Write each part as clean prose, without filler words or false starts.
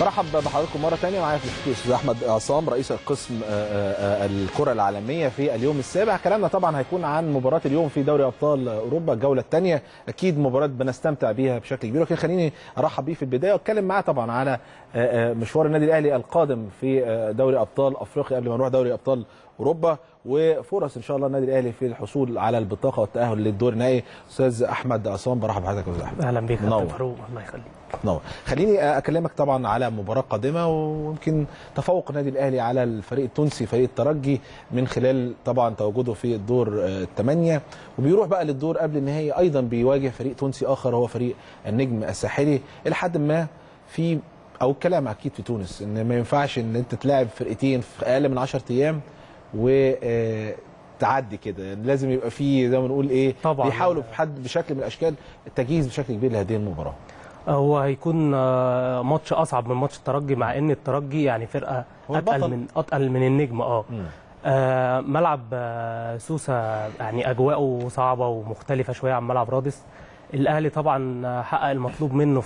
برحب بحضراتكم مره ثانيه. معايا في الاستوديو الاستاذ احمد عصام رئيس القسم الكره العالميه في اليوم السابع. كلامنا طبعا هيكون عن مباراه اليوم في دوري ابطال اوروبا الجوله الثانيه، اكيد مباراه بنستمتع بيها بشكل كبير، ولكن خليني ارحب بيه في البدايه واتكلم معاه طبعا على مشوار النادي الاهلي القادم في دوري ابطال افريقيا قبل ما نروح دوري ابطال اوروبا، وفرص ان شاء الله النادي الاهلي في الحصول على البطاقه والتاهل للدور النهائي. استاذ احمد عصام برحب بحضرتك يا استاذ احمد. اهلا بيك يا كابتن فاروق، الله يخليك. نور. خليني اكلمك طبعا على مباراه قادمه، ويمكن تفوق النادي الاهلي على الفريق التونسي فريق الترجي من خلال طبعا تواجده في الدور الثمانيه، وبيروح بقى للدور قبل النهائي ايضا بيواجه فريق تونسي اخر هو فريق النجم الساحلي. لحد ما في او الكلام اكيد في تونس ان ما ينفعش ان انت تلاعب فرقتين في اقل من 10 ايام تعدي كده، لازم يبقى في زي ما نقول ايه طبعا بيحاولوا بشكل من الاشكال التجهيز بشكل كبير لهذه المباراه. هو هيكون ماتش اصعب من ماتش الترجي، مع ان الترجي يعني فرقه اتقل من النجم. ملعب سوسه يعني اجواءه صعبه ومختلفه شويه عن ملعب رادس. الاهلي طبعا حقق المطلوب منه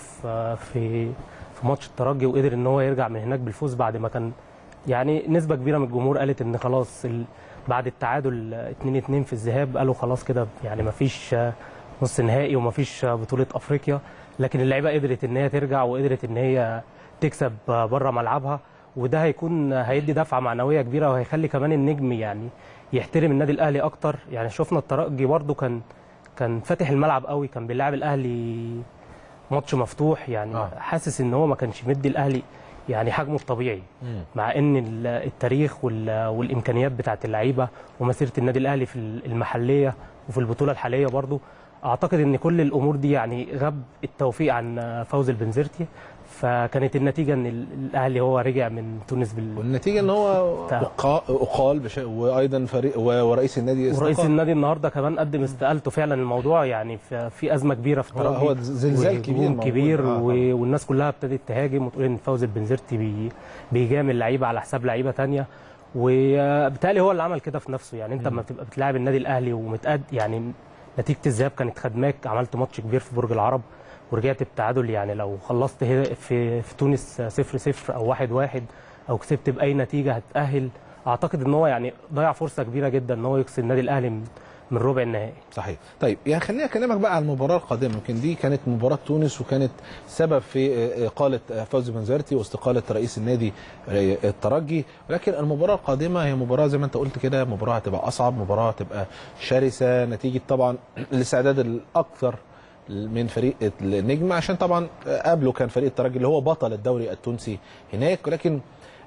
في ماتش الترجي، وقدر ان هو يرجع من هناك بالفوز بعد ما كان يعني نسبه كبيره من الجمهور قالت ان خلاص بعد التعادل 2-2 في الذهاب قالوا خلاص كده يعني مفيش نص نهائي ومفيش بطوله افريقيا. لكن اللعيبه قدرت ان هي ترجع وقدرت ان هي تكسب بره ملعبها، وده هيدي دفعه معنويه كبيره، وهيخلي كمان النجم يعني يحترم النادي الاهلي اكتر. يعني شفنا الترجي برده كان فاتح الملعب قوي، كان بيلعب الاهلي ماتش مفتوح، يعني حاسس ان هو ما كانش مدي الاهلي يعني حجمه الطبيعي، مع ان التاريخ والامكانيات بتاعت اللعيبه ومسيره النادي الاهلي في المحليه وفي البطوله الحاليه برده. اعتقد ان كل الامور دي يعني غاب التوفيق عن فوز البنزرتي، فكانت النتيجه ان الاهلي هو رجع من تونس والنتيجه ان هو اقال وايضا فريق ورئيس النادي ورئيس النادي النهارده كمان قدم استقالته. فعلا الموضوع يعني في ازمه كبيره في الترجي، هو زلزال كبير والناس كلها ابتدت تهاجم وتقول ان فوز البنزرتي بيجامل لعيبه على حساب لعيبه ثانيه، وبالتالي هو اللي عمل كده في نفسه. يعني انت لما بتبقى بتلاعب النادي الاهلي ومتقد يعني نتيجه الذهاب كانت خدماك، عملت ماتش كبير في برج العرب ورجعت بتعادل، يعني لو خلصت في تونس 0-0 او 1-1 او كسبت باي نتيجه هتتاهل. اعتقد ان هو يعني ضيع فرصه كبيره جدا ان هو يكسب النادي الاهلي من ربع النهائي. صحيح. طيب يعني خليني اكلمك بقى عن المباراه القادمه. يمكن دي كانت مباراه تونس وكانت سبب في اقاله فوزي بنزرتي واستقاله رئيس النادي الترجي، ولكن المباراه القادمه هي مباراه زي ما انت قلت كده، مباراه هتبقى اصعب، مباراه هتبقى شرسه نتيجه طبعا الاستعداد الاكثر من فريق النجم، عشان طبعا قبله كان فريق الترجي اللي هو بطل الدوري التونسي هناك. ولكن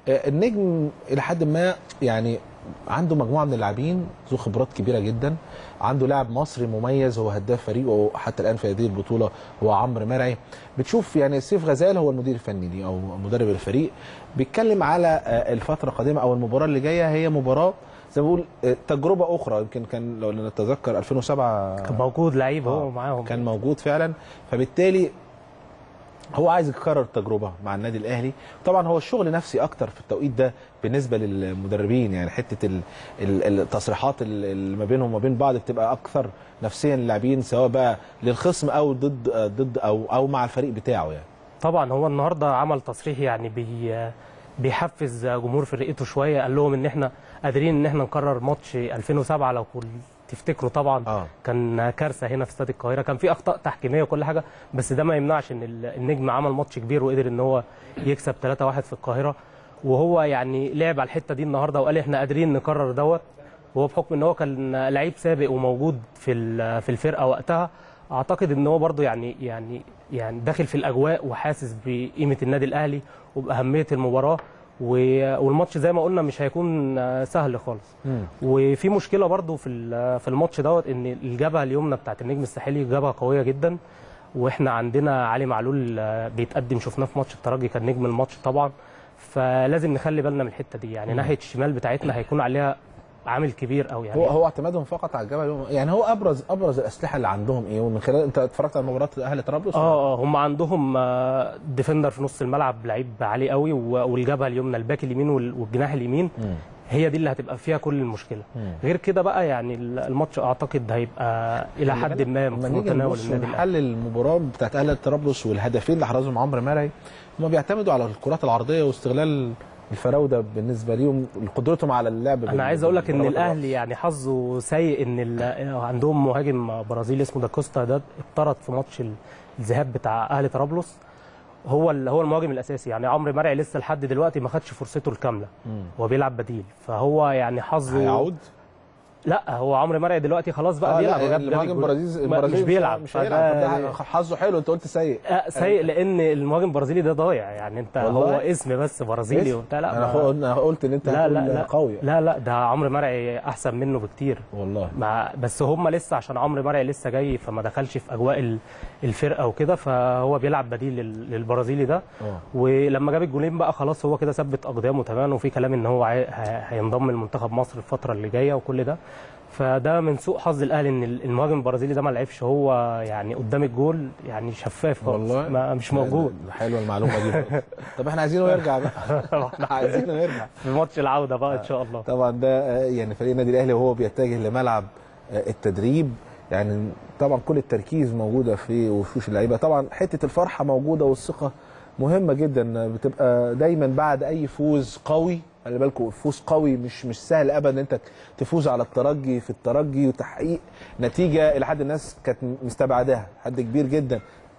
النجم الى حد ما يعني عنده مجموعه من اللاعبين ذو خبرات كبيره جدا، عنده لاعب مصري مميز هو هداف فريقه حتى الان في هذه البطوله هو عمرو مرعي. بتشوف يعني سيف غزال هو المدير الفني او مدرب الفريق بيتكلم على الفتره القادمه او المباراه اللي جايه، هي مباراه زي ما بقول تجربه اخرى. يمكن كان لو نتذكر 2007 كان موجود لعيب هو معاهم، كان موجود فعلا، فبالتالي هو عايز يكرر التجربه مع النادي الاهلي. طبعا هو الشغل نفسي اكتر في التوقيت ده بالنسبه للمدربين، يعني حته التصريحات اللي ما بينهم وما بين بعض بتبقى اكثر نفسيا للاعبين، سواء بقى للخصم او ضد او مع الفريق بتاعه. يعني طبعا هو النهارده عمل تصريح يعني بيحفز جمهور فرقته شويه، قال لهم ان احنا قادرين ان احنا نكرر ماتش 2007. لو تفتكروا طبعا كان كارثه هنا في استاد القاهره، كان في اخطاء تحكيميه وكل حاجه، بس ده ما يمنعش ان النجم عمل ماتش كبير وقدر ان هو يكسب 3-1 في القاهره. وهو يعني لعب على الحته دي النهارده وقال احنا قادرين نكرر دوت، وهو بحكم ان هو كان لعيب سابق وموجود في الفرقه وقتها. اعتقد ان هو برده يعني داخل في الاجواء وحاسس بقيمه النادي الاهلي وباهميه المباراه، والماتش زي ما قلنا مش هيكون سهل خالص. وفي مشكله برضو في الماتش دوت، ان الجبهه اليمنى بتاعت النجم الساحلي جبهه قويه جدا، واحنا عندنا علي معلول بيتقدم، شفناه في ماتش الترجي كان نجم الماتش طبعا، فلازم نخلي بالنا من الحته دي. يعني ناحيه الشمال بتاعتنا هيكون عليها عامل كبير قوي. يعني هو اعتمادهم فقط على الجبهه اليمنى. يعني هو ابرز الاسلحه اللي عندهم ايه؟ ومن خلال انت اتفرجت على مباراه اهلي طرابلس؟ هم عندهم ديفندر في نص الملعب لعيب عالي قوي، والجبهه اليمنى الباك اليمين والجناح اليمين هي دي اللي هتبقى فيها كل المشكله. غير كده بقى يعني الماتش اعتقد هيبقى الى حد ما في متناول النادي الاهلي. حل المباراه بتاعت اهلي طرابلس والهدفين اللي حرزهم عمرو مرعي هم بيعتمدوا على الكرات العرضيه واستغلال الفراوده بالنسبه ليهم قدرتهم على اللعب. انا عايز اقول لك ان الاهلي يعني حظه سيء ان عندهم مهاجم برازيلي اسمه داكوستا، ده اتطرد في ماتش الذهاب بتاع اهلي طرابلس. هو المهاجم الاساسي، يعني عمرو مرعي لسه لحد دلوقتي ما خدش فرصته الكامله، هو بيلعب بديل، فهو يعني حظه هيعود. لا هو عمرو مرعي دلوقتي خلاص بقى بيلعب. المهاجم البرازيلي مش بيلعب، مش هيلعب. حظه حلو. انت قلت سيء. سيء لان المهاجم البرازيلي ده ضايع، يعني انت هو اسم بس برازيلي وبتاع. لا انا قلت ان انت لا قوي. لا ده عمرو مرعي احسن منه بكتير والله. بس هم لسه عشان عمرو مرعي لسه جاي فما دخلش في اجواء الفرقه وكده، فهو بيلعب بديل للبرازيلي ده. ولما جاب الجولين بقى خلاص هو كده ثبت اقدامه تمام، وفي كلام ان هو هينضم لمنتخب مصر الفتره اللي جايه وكل ده. فده من سوء حظ الاهلي ان المهاجم البرازيلي ده ما لعبش، هو يعني قدام الجول يعني شفاف خالص، مش موجود. حلوه المعلومه دي. طب احنا عايزينه يرجع بقى. احنا عايزينه يرجع في ماتش العوده بقى ان شاء الله. طبعا ده يعني فريق النادي الاهلي وهو بيتجه لملعب التدريب، يعني طبعا كل التركيز موجوده في وشوش اللعيبه. طبعا حته الفرحه موجوده والثقه مهمه جدا، بتبقى دايما بعد اي فوز قوي. خلي بالكم فوز قوي مش سهل ابدا انت تفوز على الترجي في الترجي وتحقيق نتيجه الى حد الناس كانت مستبعداها، حد كبير جدا،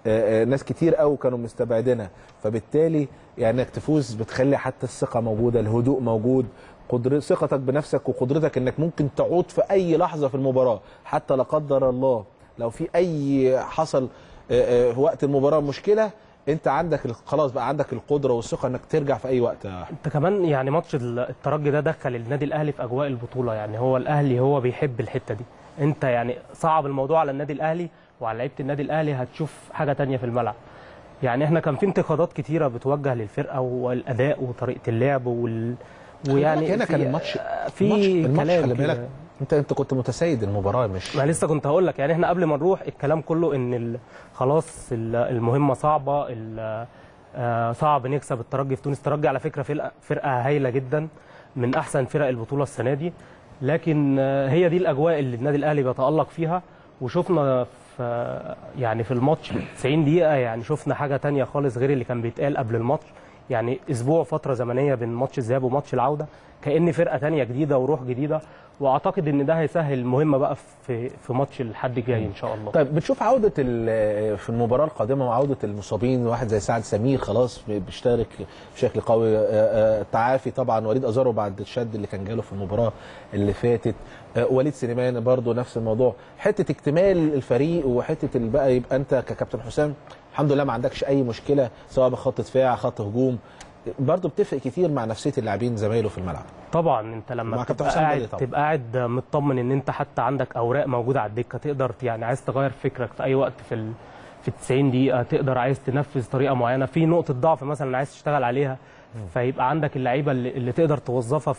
ناس كتير قوي كانوا مستبعدينها. فبالتالي يعني انك تفوز بتخلي حتى الثقه موجوده، الهدوء موجود، ثقتك بنفسك وقدرتك انك ممكن تعود في اي لحظه في المباراه، حتى لا قدر الله لو في اي حصل وقت المباراه مشكله، انت عندك خلاص بقى عندك القدره والثقه انك ترجع في اي وقت. انت كمان يعني ماتش الترجي ده دخل النادي الاهلي في اجواء البطوله، يعني هو الاهلي هو بيحب الحته دي. انت يعني صعب الموضوع على النادي الاهلي وعلى لعيبه النادي الاهلي، هتشوف حاجه ثانيه في الملعب. يعني احنا كان في انتقادات كتيره بتوجه للفرقه والاداء وطريقه اللعب ويعني هنا كان الماتش كلام خلي بالك انت كنت متسيد المباراه. مش ما لسه كنت هقول لك، يعني احنا قبل ما نروح الكلام كله ان خلاص المهمه صعبه، صعب نكسب الترجي في تونس. الترجي على فكره فرقه هايله جدا، من احسن فرق البطوله السنه دي، لكن هي دي الاجواء اللي النادي الاهلي بيتالق فيها. وشفنا يعني في الماتش 90 دقيقه يعني شفنا حاجه ثانيه خالص غير اللي كان بيتقال قبل الماتش. يعني اسبوع فتره زمنيه بين ماتش الذهاب وماتش العوده، كأن فرقه ثانيه جديده وروح جديده. واعتقد ان ده هيسهل المهمه بقى في ماتش الحد الجاي ان شاء الله. طيب بتشوف عوده في المباراه القادمه وعوده المصابين، واحد زي سعد سمير خلاص بيشترك بشكل قوي، تعافي طبعا وليد ازارو بعد الشد اللي كان جاله في المباراه اللي فاتت، وليد سليمان برضو نفس الموضوع، حته اكتمال الفريق وحته بقى يبقى انت ككابتن حسام الحمد لله ما عندكش اي مشكله سواء بخط دفاع خط هجوم، برضه بتفرق كتير مع نفسيه اللاعبين زمايله في الملعب. طبعا انت لما تبقى قاعد مطمن ان انت حتى عندك اوراق موجوده على الدكه، تقدر يعني عايز تغير فكرك في اي وقت في 90 دقيقه، تقدر عايز تنفذ طريقه معينه في نقطه ضعف مثلا عايز تشتغل عليها، فيبقى عندك اللعيبه اللي تقدر توظفها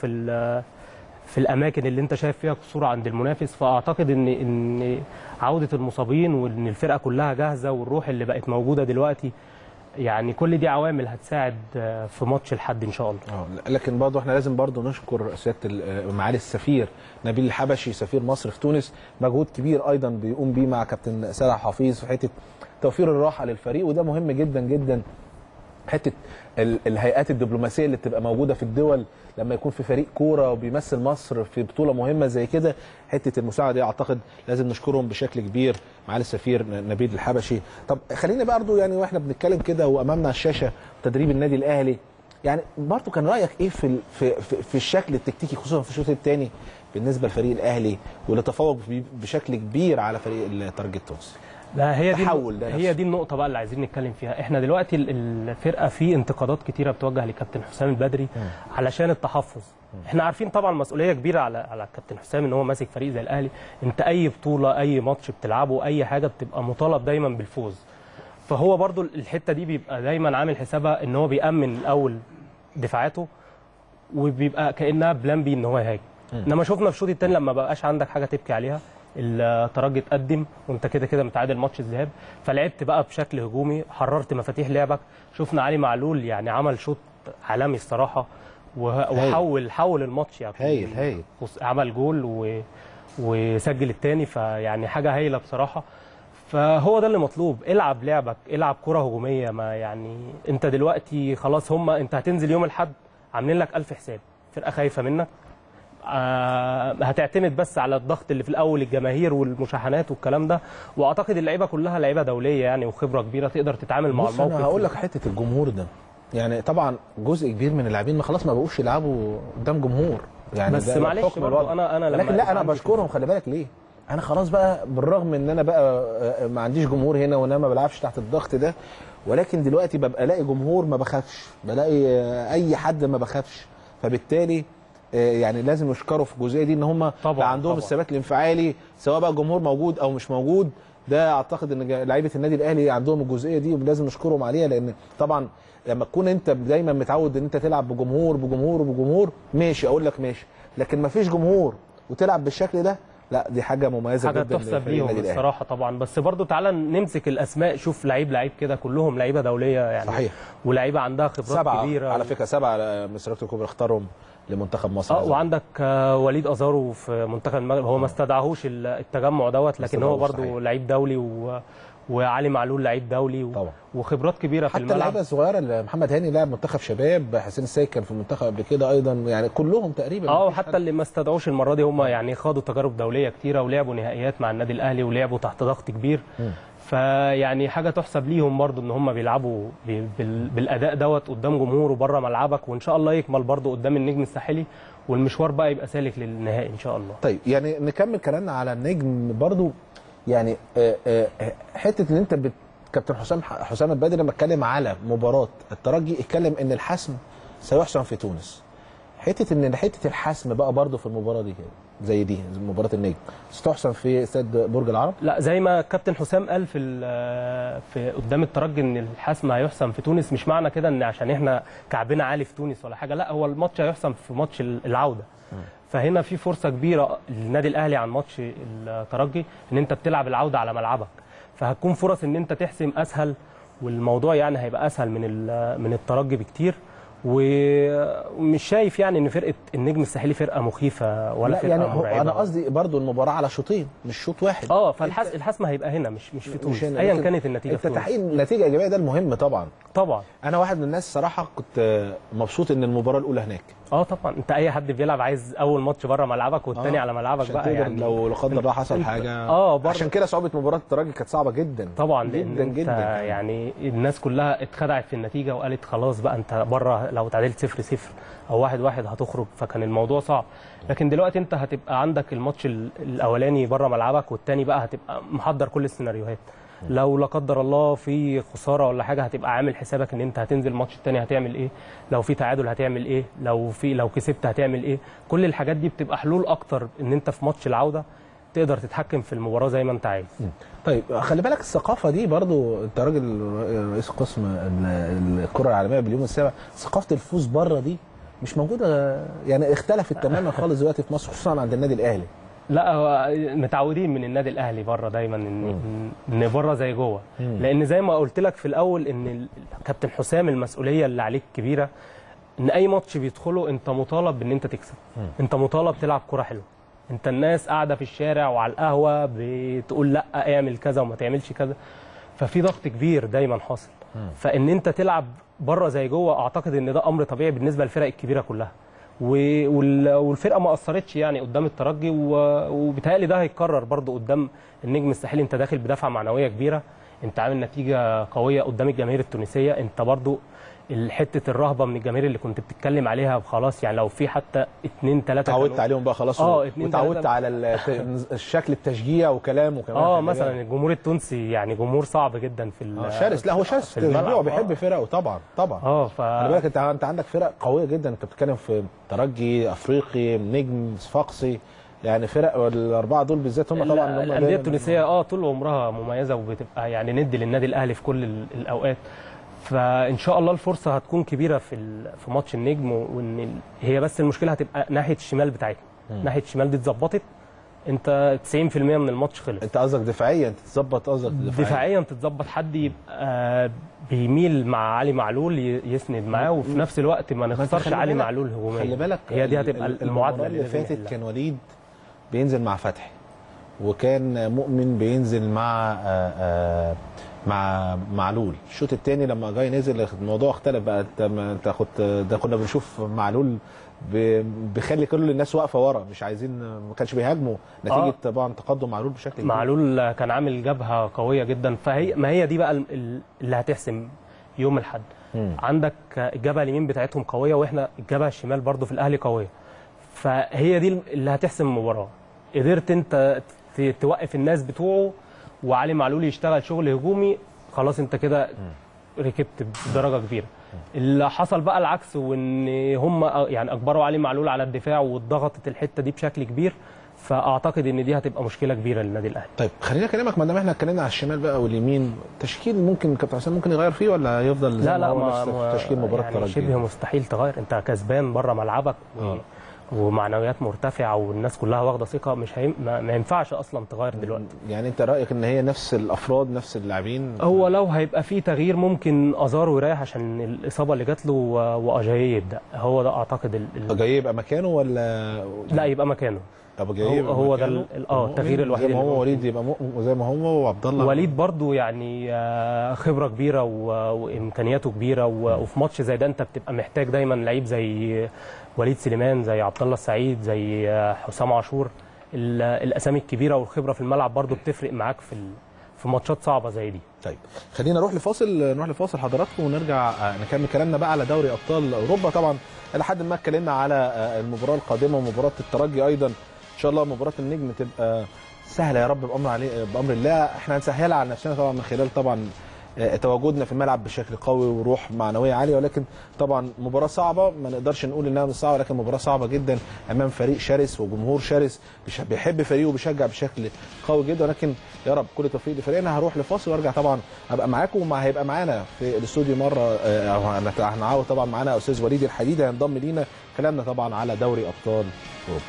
في الاماكن اللي انت شايف فيها قصور عند المنافس. فاعتقد ان عوده المصابين وان الفرقه كلها جاهزه والروح اللي بقت موجوده دلوقتي، يعني كل دي عوامل هتساعد في ماتش الحد ان شاء الله. لكن برضه احنا لازم برضه نشكر سياده معالي السفير نبيل الحبشي سفير مصر في تونس، مجهود كبير ايضا بيقوم بيه مع كابتن سارع حفيظ في حته توفير الراحه للفريق، وده مهم جدا جدا. حته الهيئات الدبلوماسيه اللي بتبقى موجوده في الدول لما يكون في فريق كوره وبيمثل مصر في بطوله مهمه زي كده، حته المساعده دي اعتقد لازم نشكرهم بشكل كبير معالي السفير نبيل الحبشي. طب خلينا برضه يعني واحنا بنتكلم كده وامامنا الشاشه تدريب النادي الاهلي، يعني برضه كان رايك ايه في الشكل التكتيكي خصوصا في الشوط الثاني بالنسبه لفريق الاهلي واللي تفوق بشكل كبير على فريق الترجي التونسي؟ لا هي دي النقطة بقى اللي عايزين نتكلم فيها. احنا دلوقتي الفرقة في انتقادات كتيرة بتوجه لكابتن حسام البدري علشان التحفظ. احنا عارفين طبعا مسؤولية كبيرة على كابتن حسام ان هو ماسك فريق زي الاهلي. انت اي بطولة اي ماتش بتلعبه اي حاجة بتبقى مطالب دايما بالفوز. فهو برضو الحتة دي بيبقى دايما عامل حسابها ان هو بيأمن الاول دفاعاته وبيبقى كأنها بلان بي ان هو يهاجم. انما شفنا في الشوط الثاني لما بقاش عندك حاجة تبكي عليها، الترجي اتقدم وانت كده متعادل ماتش الذهاب، فلعبت بقى بشكل هجومي، حررت مفاتيح لعبك. شفنا علي معلول يعني عمل شوط عالمي الصراحه، وحول الماتش يعني. هايل عمل جول وسجل الثاني، فيعني حاجه هايله بصراحه. فهو ده اللي مطلوب، العب لعبك، العب كره هجوميه. ما يعني انت دلوقتي خلاص انت هتنزل يوم الاحد عاملين لك 1000 حساب، فرقه خايفه منك، هتعتمد بس على الضغط اللي في الاول، الجماهير والمشاحنات والكلام ده. واعتقد اللعيبه كلها لعيبه دوليه يعني وخبره كبيره تقدر تتعامل مع الموقف. انا هقول لك حته الجمهور ده، يعني طبعا جزء كبير من اللاعبين خلاص ما بقوش يلعبوا قدام جمهور يعني، بس معلش برضه انا لما لكن لا انا بشكرهم، خلي بالك ليه، انا خلاص بقى بالرغم ان انا بقى ما عنديش جمهور هنا وانا ما بلعبش تحت الضغط ده، ولكن دلوقتي ببقى الاقي جمهور ما بخافش، بلاقي اي حد ما بخافش، فبالتالي يعني لازم يشكروا في الجزئيه دي ان هم عندهم الثبات الانفعالي سواء بقى الجمهور موجود او مش موجود. ده اعتقد ان لعيبه النادي الاهلي عندهم الجزئيه دي ولازم نشكرهم عليها، لان طبعا لما تكون انت دايما متعود ان انت تلعب بجمهور ماشي، اقول لك ماشي، لكن ما فيش جمهور وتلعب بالشكل ده، لا دي حاجه مميزه جدا، حاجه تحسب ليهم الصراحه طبعا. بس برضو تعالى نمسك الاسماء، شوف لعيب كده كلهم لعيبه دوليه يعني، صحيح، ولعيبه عندها خبرات كبيره. على فكره 7 مسيرات الكبرى اختارهم لمنتخب مصر. وعندك وليد ازارو في منتخب المغرب، هو ما استدعاهوش التجمع دوت، لكن هو برضو لعيب دولي، وعلي معلول لعيب دولي طبعا، وخبرات كبيره في الملعب. حتى اللعيبه الصغيره، محمد هاني لاعب منتخب شباب، حسين السيد كان في المنتخب قبل كده ايضا، يعني كلهم تقريبا. وحتى اللي ما استدعوش المره دي هم يعني خاضوا تجارب دوليه كتيره ولعبوا نهائيات مع النادي الاهلي ولعبوا تحت ضغط كبير. فيعني حاجه تحسب ليهم برضو ان هم بيلعبوا بالاداء دوت قدام جمهور وبره ملعبك، وان شاء الله يكمل برضو قدام النجم الساحلي، والمشوار بقى يبقى سالك للنهائي ان شاء الله. طيب يعني نكمل كلامنا على النجم برضو، يعني حته ان انت كابتن حسام البدري لما اتكلم على مباراه الترجي اتكلم ان الحسم سيحسم في تونس. حته الحسم بقى برضو في المباراه دي زي دي مباراه النجم ستحسم في استاد برج العرب؟ لا، زي ما كابتن حسام قال في قدام الترجي ان الحسم هيحسم في تونس، مش معنى كده ان عشان احنا كعبنا عالي في تونس ولا حاجه، لا، هو الماتش هيحسم في ماتش العوده. فهنا في فرصه كبيره للنادي الاهلي عن ماتش الترجي، ان انت بتلعب العوده على ملعبك، فهتكون فرص ان انت تحسم اسهل، والموضوع يعني هيبقى اسهل من الترجي بكتير. ومش شايف يعني ان فرقه النجم الساحلي فرقه مخيفه ولا فرقه يعني مرعبه. انا قصدي برضو المباراه على شوطين مش شوط واحد. فالحسم هيبقى هنا مش في تونس، ايا كانت النتيجه. انت تحقيق نتيجه ايجابيه ده المهم طبعا. طبعا انا واحد من الناس صراحه كنت مبسوط ان المباراه الاولى هناك. طبعا، انت اي حد بيلعب عايز اول ماتش بره ملعبك والثاني على ملعبك بقى، يعني لو لا قدر الله حصل حاجه. عشان كده صعوبه مباراه الترجي كانت صعبه جدا طبعا، جدا جدا. يعني الناس كلها اتخدعت في النتيجه وقالت خلاص بقى انت بره، لو تعادلت 0-0 او 1-1 هتخرج، فكان الموضوع صعب. لكن دلوقتي انت هتبقى عندك الماتش الاولاني بره ملعبك، والثاني بقى هتبقى محضر كل السيناريوهات. لو لا قدر الله في خساره ولا حاجه هتبقى عامل حسابك ان انت هتنزل الماتش الثاني هتعمل ايه، لو في تعادل هتعمل ايه، لو كسبت هتعمل ايه. كل الحاجات دي بتبقى حلول اكتر ان انت في ماتش العوده تقدر تتحكم في المباراه زي ما انت عايز. طيب خلي بالك الثقافه دي برضو، انت راجل رئيس قسم الكره العالميه باليوم السابع، ثقافه الفوز بره دي مش موجوده، يعني اختلفت تماما خالص دلوقتي في مصر، خصوصا عند النادي الاهلي. لا، متعودين من النادي الاهلي بره دايما ان بره زي جوه، لان زي ما قلت لك في الاول ان كابتن حسام المسؤوليه اللي عليك كبيره، ان اي ماتش بيدخله انت مطالب ان انت تكسب، انت مطالب تلعب كره حلوه. انت الناس قاعده في الشارع وعلى القهوه بتقول لا اعمل كذا وما تعملش كذا، ففي ضغط كبير دايما حاصل. فان انت تلعب بره زي جوه، اعتقد ان ده امر طبيعي بالنسبه للفرق الكبيره كلها، والفرقه ما اثرتش يعني قدام الترجي، وبالتالي ده هيتكرر برضو قدام النجم الساحلي. انت داخل بدفعه معنويه كبيره، انت عامل نتيجه قويه قدام الجماهير التونسيه، انت برضو حته الرهبه من الجماهير اللي كنت بتتكلم عليها خلاص، يعني لو في حتى 2-3 اتعودت عليهم بقى خلاص، وتعودت على الشكل التشجيع وكلام وكمان. مثلا الجمهور التونسي يعني جمهور صعب جدا في شرس. لا هو شرس في التشجيع وبيحب فرقه طبعا. خلي بالك انت عندك فرق قويه جدا، انت بتتكلم في ترجي، افريقي، نجم، صفاقسي، يعني فرق الاربعه دول بالذات هم طبعا الانديه التونسيه طول عمرها مميزه، وبتبقى يعني ند للنادي الاهلي في كل الاوقات. فان شاء الله الفرصه هتكون كبيره في ماتش النجم، وان هي بس المشكله هتبقى ناحيه الشمال بتاعتنا. ناحيه الشمال دي اتظبطت، انت 90% من الماتش خلص. انت قصدك دفاعيا تتظبط، قصدك دفاعيا تتظبط، حد يبقى بيميل مع علي معلول يسند معاه، وفي نفس الوقت ما نخسرش علي معلول هجوميا. خلي بالك هي دي هتبقى المعادله اللي فاتت. كان وليد بينزل مع فتحي، وكان مؤمن بينزل مع معلول. الشوط الثاني لما جاي نزل الموضوع اختلف بقى. انت ده كنا بنشوف معلول بيخلي كل الناس واقفه ورا، مش عايزين، ما كانش بيهاجموا نتيجه طبعا تقدم معلول بشكل كبير. معلول كان عامل جبهه قويه جدا، ما هي دي بقى اللي هتحسم يوم الاحد. عندك الجبهه اليمين بتاعتهم قويه، واحنا الجبهه الشمال برضو في الاهلي قويه، فهي دي اللي هتحسم المباراه. قدرت انت توقف الناس بتوعه وعلي معلول يشتغل شغل هجومي، خلاص انت كده ركبت بدرجه كبيره. اللي حصل بقى العكس، وان هم يعني اجبروا علي معلول على الدفاع واتضغطت الحته دي بشكل كبير، فاعتقد ان دي هتبقى مشكله كبيره للنادي الاهلي. طيب خلينا اكلمك، ما دام احنا اتكلمنا على الشمال بقى واليمين، تشكيل ممكن كابتن حسام ممكن يغير فيه ولا يفضل زي ما هو نفس تشكيل مباراه الترجي؟ يعني شبه مستحيل تغير، انت كسبان بره ملعبك ومعنويات مرتفعه والناس كلها واخده ثقه، مش ما ينفعش اصلا تغير دلوقتي. يعني انت رايك ان هي نفس الافراد نفس اللاعبين؟ هو لو هيبقى في تغيير ممكن ازارو يريح عشان الاصابه اللي جات له، واجاي يبدا. هو ده اعتقد اجاي يبقى مكانه ولا لا يبقى مكانه. طب جاي هو ده التغيير الوحيد. زي ما هو وليد يبقى زي ما هو، وعبد الله وليد برضو يعني خبره كبيره وامكانياته كبيره، وفي ماتش زي ده انت بتبقى محتاج دايما لعيب زي وليد سليمان، زي عبد الله السعيد، زي حسام عاشور. الاسامي الكبيره والخبره في الملعب برضو بتفرق معاك في ماتشات صعبه زي دي. طيب خلينا نروح لفاصل حضراتكم، ونرجع نكمل كلامنا بقى على دوري ابطال اوروبا. طبعا لحد ما اتكلمنا على المباراه القادمه ومباراه الترجي ايضا، ان شاء الله مباراه النجم تبقى سهله يا رب بامر الله. احنا هنسهلها على نفسنا طبعا من خلال طبعا تواجدنا في الملعب بشكل قوي وروح معنويه عاليه، ولكن طبعا مباراه صعبه، ما نقدرش نقول انها مش صعبه، لكن مباراه صعبه جدا امام فريق شرس وجمهور شرس بيحب فريقه وبيشجع بشكل قوي جدا. ولكن يا رب كل التوفيق لفريقنا. هروح لفاصل وارجع طبعا ابقى معاكم، هيبقى معانا في الاستوديو مره او هنعاود طبعا معانا استاذ وليد الحديدي هينضم لينا، كلامنا طبعا على دوري ابطال اوروبا.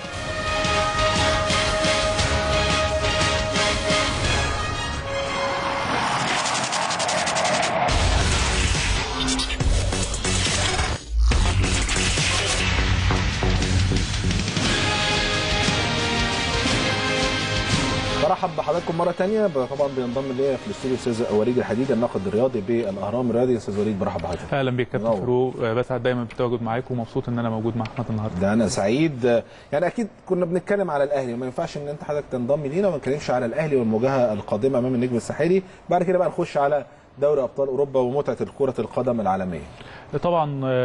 برحب بحضراتكم مره ثانيه. طبعا بينضم ليا في الاستوديو الاستاذ وليد الحديدي الناقد الرياضي بالاهرام الرياضي. استاذ وليد برحب بحضرتك. اهلا بيك كابتن فاروق، بسعد دايما بالتواجد معاكم ومبسوط ان انا موجود مع احمد النهارده. ده انا سعيد. يعني اكيد كنا بنتكلم على الاهلي، وما ينفعش ان انت حضرتك تنضم لينا وما نتكلمش على الاهلي والمواجهه القادمه امام النجم الساحلي. بعد كده بقى نخش على دوري ابطال اوروبا ومتعه كره القدم العالميه. طبعا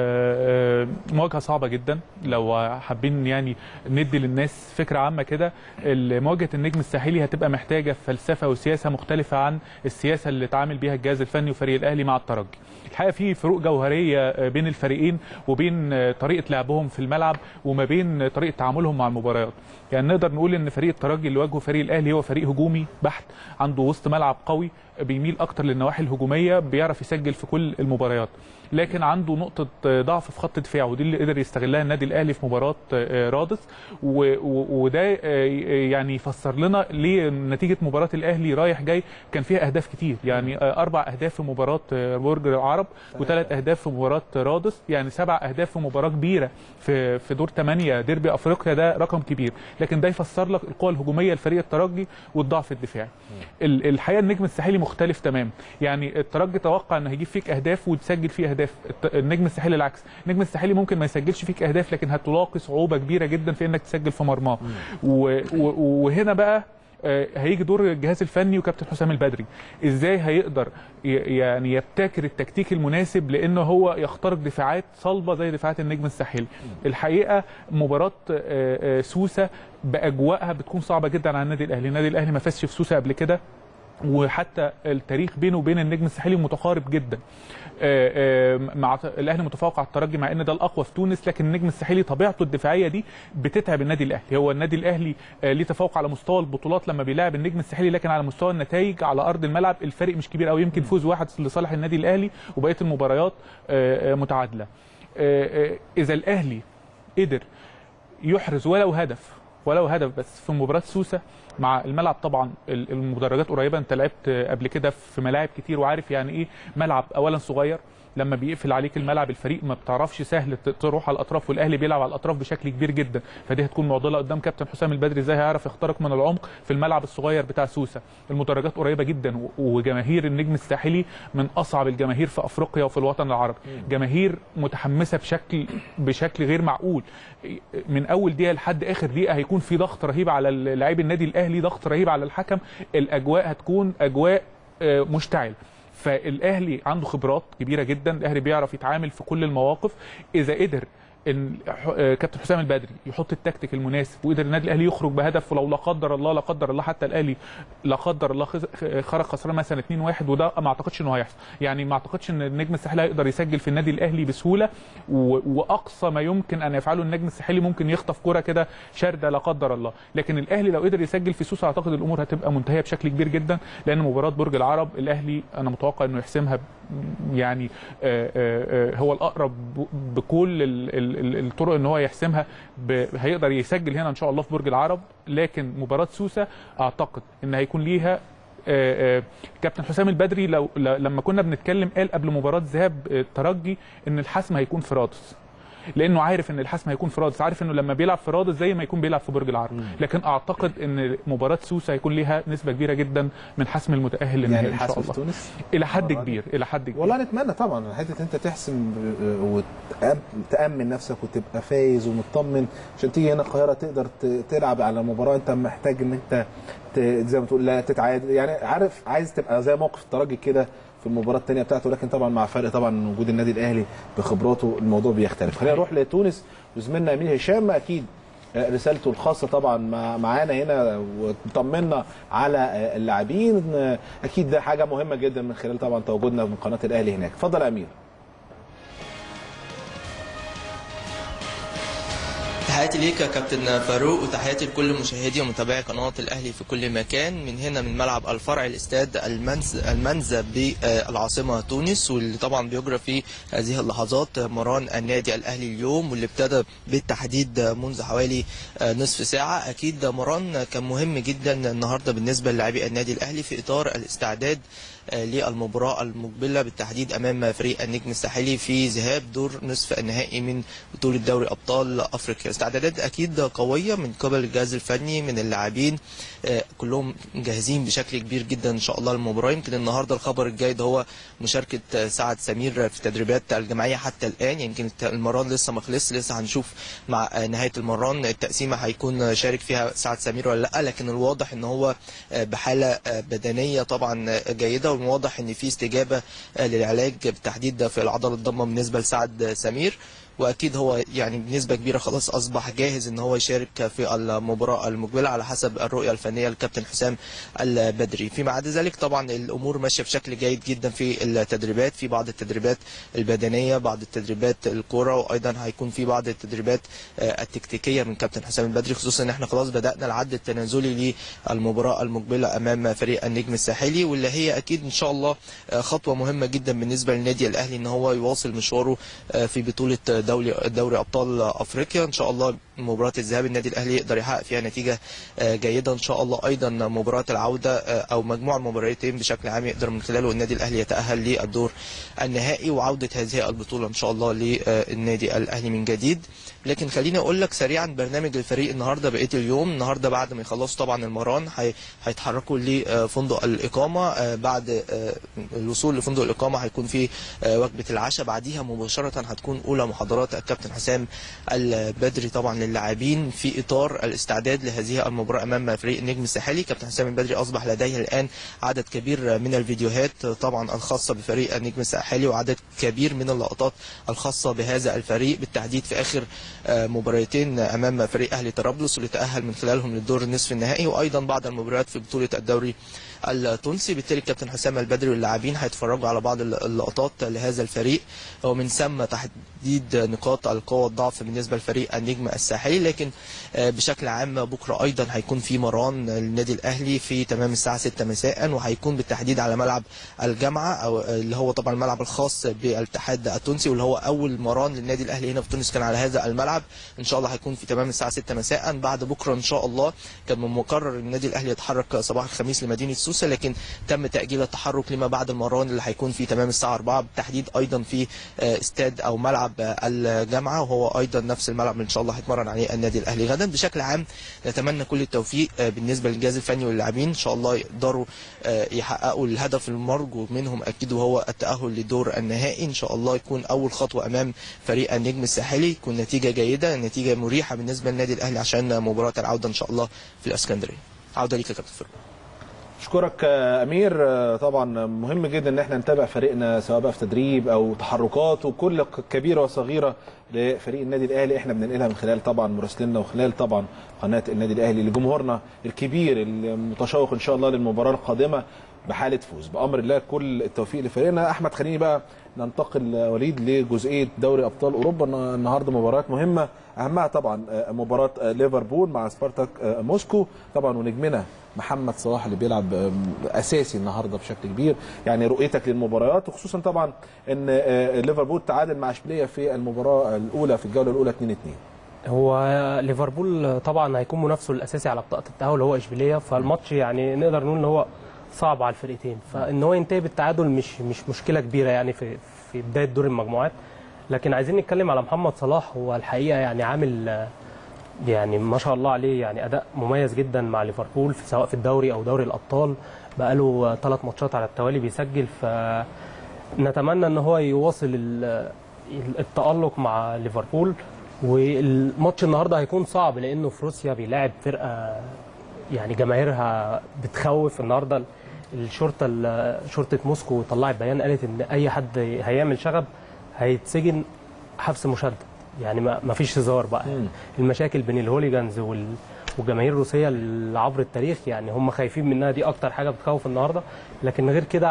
مواجهه صعبه جدا. لو حابين يعني ندي للناس فكره عامه كده، مواجهه النجم الساحلي هتبقى محتاجه فلسفه وسياسه مختلفه عن السياسه اللي اتعامل بيها الجهاز الفني وفريق الاهلي مع الترجي. الحقيقه في فروق جوهريه بين الفريقين وبين طريقه لعبهم في الملعب وما بين طريقه تعاملهم مع المباريات. يعني نقدر نقول ان فريق الترجي اللي واجهه فريق الاهلي هو فريق هجومي بحت، عنده وسط ملعب قوي بيميل اكتر للنواحي الهجوميه، بيعرف يسجل في كل المباريات، لكن عنده نقطه ضعف في خط دفاعه، ودي اللي قدر يستغلها النادي الاهلي في مباراه رادس. وده يعني يفسر لنا ليه نتيجه مباراه الاهلي رايح جاي كان فيها اهداف كتير. يعني 4 اهداف في مباراه برج العرب و3 اهداف في مباراه رادس، يعني 7 اهداف في مباراه كبيره في دور 8 ديربي افريقيا. ده رقم كبير، لكن ده يفسر لك القوه الهجوميه لفريق الترجي والضعف الدفاعي. الحقيقه النجم الساحلي مختلف تمام. يعني الترجي توقع ان هيجيب فيك اهداف وتسجل فيه اهداف، النجم الساحلي العكس. النجم الساحلي ممكن ما يسجلش فيك اهداف، لكن هتلاقي صعوبه كبيره جدا في انك تسجل في مرماه. وهنا بقى هيجي دور الجهاز الفني وكابتن حسام البدري، ازاي هيقدر يعني يبتكر التكتيك المناسب لانه هو يخترق دفاعات صلبه زي دفاعات النجم الساحلي. الحقيقه مباراه سوسه باجواءها بتكون صعبه جدا على النادي الاهلي. النادي الاهلي ما فازش في سوسه قبل كده، وحتى التاريخ بينه وبين النجم الساحلي متقارب جدا. مع الاهلي متفوق على الترجي مع ان ده الاقوى في تونس، لكن النجم الساحلي طبيعته الدفاعيه دي بتتعب النادي الاهلي. هو النادي الاهلي ليه تفوق على مستوى البطولات لما بيلاعب النجم الساحلي، لكن على مستوى النتائج على ارض الملعب الفرق مش كبير قوي، يمكن فوز واحد لصالح النادي الاهلي وبقيه المباريات متعادله. اذا الاهلي قدر يحرز ولو هدف ولو هدف بس. في مباراه سوسه مع الملعب طبعا المدرجات قريبه، انت لعبت قبل كده في ملاعب كتير وعارف يعني ايه ملعب اولا صغير، لما بيقفل عليك الملعب الفريق ما بتعرفش سهل تروح على الاطراف، والاهلي بيلعب على الاطراف بشكل كبير جدا، فدي هتكون معضله قدام كابتن حسام البدري ازاي هيعرف يخترق من العمق في الملعب الصغير بتاع سوسه. المدرجات قريبه جدا، وجماهير النجم الساحلي من اصعب الجماهير في افريقيا وفي الوطن العربي، جماهير متحمسه بشكل غير معقول. من اول دقيقه لحد اخر دقيقه هيكون في ضغط رهيب على لاعبي النادي الاهلي، ضغط رهيب على الحكم، الاجواء هتكون اجواء مشتعله. فالاهلي عنده خبرات كبيره جدا، الاهلي بيعرف يتعامل في كل المواقف. اذا قدر ان كابتن حسام البدري يحط التكتيك المناسب وقدر النادي الاهلي يخرج بهدف، ولو لا قدر الله حتى الاهلي لا قدر الله خرج خسران مثلا 2-1، وده ما اعتقدش انه هيحصل، يعني ما اعتقدش ان النجم الساحلي هيقدر يسجل في النادي الاهلي بسهوله، واقصى ما يمكن ان يفعله النجم الساحلي ممكن يخطف كره كده شارده لا قدر الله. لكن الاهلي لو قدر يسجل في سوسه اعتقد الامور هتبقى منتهيه بشكل كبير جدا، لان مباراه برج العرب الاهلي انا متوقع انه يحسمها يعني هو الاقرب بكل الطرق ان هو يحسمها، هيقدر يسجل هنا ان شاء الله في برج العرب. لكن مباراه سوسه اعتقد ان هيكون ليها كابتن حسام البدري لما كنا بنتكلم قال قبل مباراه ذهاب الترجي ان الحسم هيكون في رادس، لانه عارف ان الحسم هيكون في رادس، عارف انه لما بيلعب في رادس زي ما يكون بيلعب في برج العرب. لكن اعتقد ان مباراه سوسه هيكون ليها نسبه كبيره جدا من حسم المتاهل للنهائي يعني ان شاء الله. في تونس الى حد كبير والله نتمنى طبعا حته انت تحسم وتامن نفسك وتبقى فايز ومطمن عشان تيجي هنا القاهره تقدر تلعب على مباراه انت محتاج ان انت زي ما تقول لا تتعادل، يعني عايز تبقى زي موقف الترجي كده في المباراه الثانيه بتاعته. لكن طبعا مع فرق طبعا وجود النادي الاهلي بخبراته الموضوع بيختلف. خلينا نروح لتونس وزميلنا امين هشام، اكيد رسالته الخاصه طبعا معانا هنا وطمنا على اللاعبين، اكيد ده حاجه مهمه جدا من خلال طبعا تواجدنا من قناه الاهلي هناك. اتفضل يا امير. تحياتي ليك يا كابتن فاروق، وتحياتي لكل مشاهدي ومتابعي قناه الاهلي في كل مكان. من هنا من ملعب الفرع الاستاد المنزه بالعاصمه تونس، واللي طبعا بيجرى في هذه اللحظات مران النادي الاهلي اليوم، واللي ابتدى بالتحديد منذ حوالي نصف ساعه. اكيد مران كان مهم جدا النهارده بالنسبه للاعبي النادي الاهلي في اطار الاستعداد للمباراة المقبلة بالتحديد أمام فريق النجم الساحلي في ذهاب دور نصف النهائي من بطولة دوري أبطال أفريقيا. استعدادات أكيد قوية من قبل الجهاز الفني من اللاعبين، كلهم جاهزين بشكل كبير جدا إن شاء الله للمباراة. يمكن النهاردة الخبر الجيد هو مشاركة سعد سمير في التدريبات الجماعية حتى الآن، يمكن المران لسه ما خلص، لسه هنشوف مع نهاية المران التقسيمة هيكون شارك فيها سعد سمير ولا لا، لكن الواضح إن هو بحالة بدنية طبعا جيدة، واضح ان في استجابه للعلاج بالتحديد في العضله الضمه بالنسبه لسعد سمير، واكيد هو يعني بنسبه كبيره خلاص اصبح جاهز ان هو يشارك في المباراه المقبله على حسب الرؤيه الفنيه للكابتن حسام البدري. فيما عدا ذلك طبعا الامور ماشيه بشكل جيد جدا في التدريبات، في بعض التدريبات البدنيه، بعض التدريبات الكوره، وايضا هيكون في بعض التدريبات التكتيكيه من كابتن حسام البدري، خصوصا ان احنا خلاص بدانا العد التنازلي للمباراه المقبله امام فريق النجم الساحلي، واللي هي اكيد ان شاء الله خطوه مهمه جدا بالنسبه للنادي الاهلي ان هو يواصل مشواره في بطوله دوري ابطال افريقيا. ان شاء الله مباراه الذهاب النادي الاهلي يقدر يحقق فيها نتيجه جيده ان شاء الله، ايضا مباراه العوده او مجموع المباراتين بشكل عام يقدر من خلاله النادي الاهلي يتاهل للدور النهائي وعوده هذه البطوله ان شاء الله للنادي الاهلي من جديد. لكن خليني اقول لك سريعا برنامج الفريق النهارده بقيه اليوم. النهارده بعد ما يخلصوا طبعا المران هيتحركوا لفندق الاقامه، بعد الوصول لفندق الاقامه هيكون في وجبه العشاء، بعديها مباشره هتكون اولى محاضرات الكابتن حسام البدري طبعا للاعبين في اطار الاستعداد لهذه المباراه امام فريق النجم الساحلي. كابتن حسام البدري اصبح لديه الان عدد كبير من الفيديوهات طبعا الخاصه بفريق النجم الساحلي، وعدد كبير من اللقطات الخاصه بهذا الفريق بالتحديد في اخر مباراتين امام فريق اهلي طرابلس واللي تاهل من خلالهم للدور النصف النهائي، وايضا بعض المباريات في بطوله الدوري التونسي. بالتالي الكابتن حسام البدري واللاعبين هيتفرجوا على بعض اللقطات لهذا الفريق، ومن ثم تحديد نقاط القوه والضعف بالنسبه لفريق النجم الساحلي. لكن بشكل عام بكره ايضا هيكون في مران للنادي الاهلي في تمام الساعه 6 مساء، وهيكون بالتحديد على ملعب الجامعه، او اللي هو طبعا الملعب الخاص بالاتحاد التونسي، واللي هو اول مران للنادي الاهلي هنا في تونس كان على هذا الملعب. ان شاء الله هيكون في تمام الساعه 6 مساء. بعد بكره ان شاء الله كان من مقرر النادي الاهلي يتحرك صباح الخميس لمدينه سوسه، لكن تم تاجيل التحرك لما بعد المران اللي هيكون في تمام الساعه 4 بالتحديد ايضا في استاد او ملعب الجامعه، وهو ايضا نفس الملعب اللي ان شاء الله هيتمرن عليه النادي الاهلي غدا. بشكل عام نتمنى كل التوفيق بالنسبه للجهاز الفني واللاعبين، ان شاء الله يقدروا يحققوا الهدف المرجو منهم اكيد، وهو التاهل لدور النهائي. ان شاء الله يكون اول خطوه امام فريق النجم الساحلي، يكون نتيجه جيده، نتيجه مريحه بالنسبه للنادي الاهلي عشان مباراه العوده ان شاء الله في الاسكندريه. عوده ليك يا كابتن فاروق. اشكرك امير. طبعا مهم جدا ان احنا نتابع فريقنا سواء بقى في تدريب او تحركات، وكل كبيره وصغيره لفريق النادي الاهلي احنا بننقلها من خلال طبعا مراسليننا وخلال طبعا قناه النادي الاهلي لجمهورنا الكبير المتشوق ان شاء الله للمباراه القادمه بحاله فوز بامر الله. كل التوفيق لفريقنا. احمد خليني بقى ننتقل وليد لجزئيه دوري ابطال اوروبا. النهارده مباريات مهمه، اهمها طبعا مباراه ليفربول مع سبارتاك موسكو طبعا، ونجمنا محمد صلاح اللي بيلعب اساسي النهارده بشكل كبير. يعني رؤيتك للمباريات، وخصوصا طبعا ان ليفربول تعادل مع اشبيليه في المباراه الاولى في الجوله الاولى 2-2. هو ليفربول طبعا هيكون منافسه الاساسي على بطاقه التاهل هو اشبيليه، فالماتش يعني نقدر نقول ان هو صعب على الفرقتين، فان هو ينتهي بالتعادل مش مشكله كبيره يعني في بدايه دور المجموعات. لكن عايزين نتكلم على محمد صلاح. هو الحقيقه يعني عامل يعني ما شاء الله عليه، يعني اداء مميز جدا مع ليفربول سواء في الدوري او دوري الابطال. بقاله 3 ماتشات على التوالي بيسجل، فنتمنى ان هو يواصل التالق مع ليفربول. والماتش النهارده هيكون صعب لانه في روسيا بيلاعب فرقه يعني جماهيرها بتخوف. النهارده شرطه موسكو طلعت بيان قالت ان اي حد هيعمل شغب هيتسجن حبس مشدد، يعني ما فيش هزار بقى. المشاكل بين الهوليجانز والجماهير الروسيه اللي عبر التاريخ يعني هم خايفين منها، دي اكتر حاجه بتخوف النهارده. لكن غير كده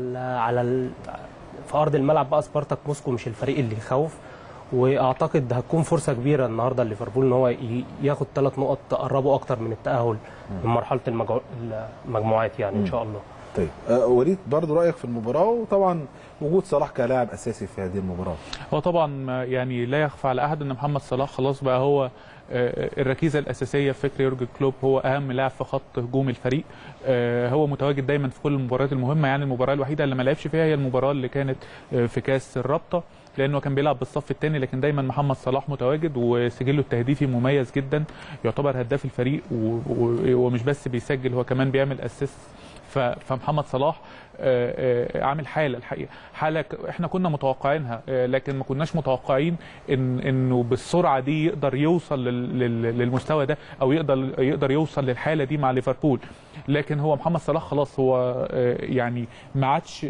في ارض الملعب بقى سبارتاك موسكو مش الفريق اللي يخوف. واعتقد هتكون فرصه كبيره النهارده لليفربول ان هو ياخد 3 نقط تقربه اكتر من التاهل من مرحله المجموعات يعني ان شاء الله. طيب وليد برضو رايك في المباراه، وطبعا وجود صلاح كلاعب اساسي في هذه المباراه. هو طبعا يعني لا يخفى على احد ان محمد صلاح خلاص بقى هو الركيزه الاساسيه في فكر يورجن كلوب، هو اهم لاعب في خط هجوم الفريق. هو متواجد دايما في كل المباريات المهمه. يعني المباراه الوحيده اللي ما لعبش فيها هي المباراه اللي كانت في كاس الرابطه، لانه كان بيلعب بالصف الثاني. لكن دايما محمد صلاح متواجد وسجله التهديفي مميز جدا، يعتبر هداف الفريق، ومش بس بيسجل، هو كمان بيعمل اسيست. فمحمد صلاح عامل حاله، الحقيقه حاله احنا كنا متوقعينها، لكن ما كناش متوقعين انه بالسرعه دي يقدر يوصل للمستوى ده، او يقدر يوصل للحاله دي مع ليفربول. لكن هو محمد صلاح خلاص هو يعني ما عادش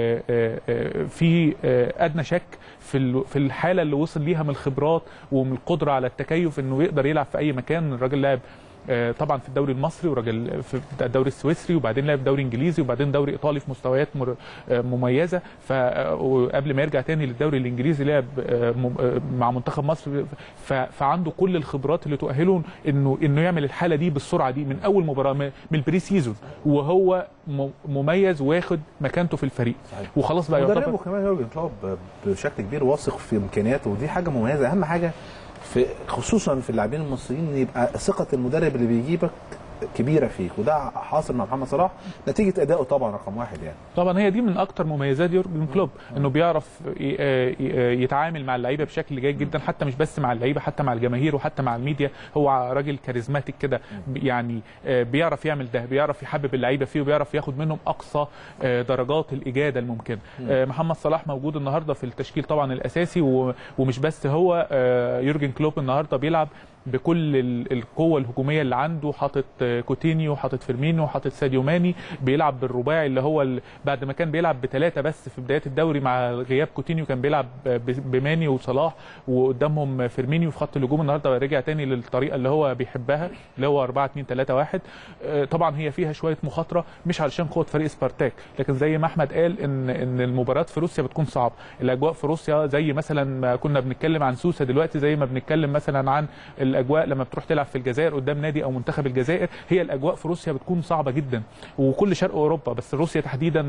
في ادنى شك في الحاله اللي وصل ليها من الخبرات ومن القدره على التكيف، انه يقدر يلعب في اي مكان. الراجل لاعب طبعا في الدوري المصري، وراجل في الدوري السويسري، وبعدين لعب دوري انجليزي، وبعدين دوري ايطالي في مستويات مميزه. وقبل ما يرجع تاني للدوري الانجليزي لعب مع منتخب مصر. فعنده كل الخبرات اللي تؤهله انه يعمل الحاله دي بالسرعه دي من اول مباراه من البري سيزون، وهو مميز واخد مكانته في الفريق. وخلاص بقى يعتبر مدربه كمان يورجن كلوب بشكل كبير واثق في امكانياته، ودي حاجه مميزه. اهم حاجه خصوصا في اللاعبين المصريين ان يبقى ثقه المدرب اللي بيجيبك كبيره فيك، وده حاصل مع محمد صلاح نتيجه ادائه طبعا رقم 1 يعني. طبعا هي دي من اكتر مميزات يورجن كلوب، انه بيعرف يتعامل مع اللعيبه بشكل جيد جدا، حتى مش بس مع اللعيبه، حتى مع الجماهير وحتى مع الميديا. هو راجل كاريزماتيك كده، يعني بيعرف يعمل ده، بيعرف يحبب اللعيبه فيه، وبيعرف ياخد منهم اقصى درجات الاجاده الممكنه. محمد صلاح موجود النهارده في التشكيل طبعا الاساسي، ومش بس هو، يورجن كلوب النهارده بيلعب بكل القوه الهجوميه اللي عنده، حاطط كوتينيو، حاطط فيرمينو، حاطط ساديو ماني، بيلعب بالرباعي اللي هو بعد ما كان بيلعب بثلاثه بس في بدايه الدوري مع غياب كوتينيو، كان بيلعب بماني وصلاح وقدامهم فيرمينيو في خط الهجوم. النهارده رجع تاني للطريقه اللي هو بيحبها اللي هو 4-2-3-1. طبعا هي فيها شويه مخاطره مش علشان قوه فريق سبارتاك، لكن زي ما احمد قال ان المباراه في روسيا بتكون صعبه. الاجواء في روسيا زي مثلا ما كنا بنتكلم عن سوسه دلوقتي، زي ما بنتكلم مثلا عن الاجواء لما بتروح تلعب في الجزائر قدام نادي او منتخب الجزائر، هي الاجواء في روسيا بتكون صعبه جدا، وكل شرق اوروبا بس روسيا تحديدا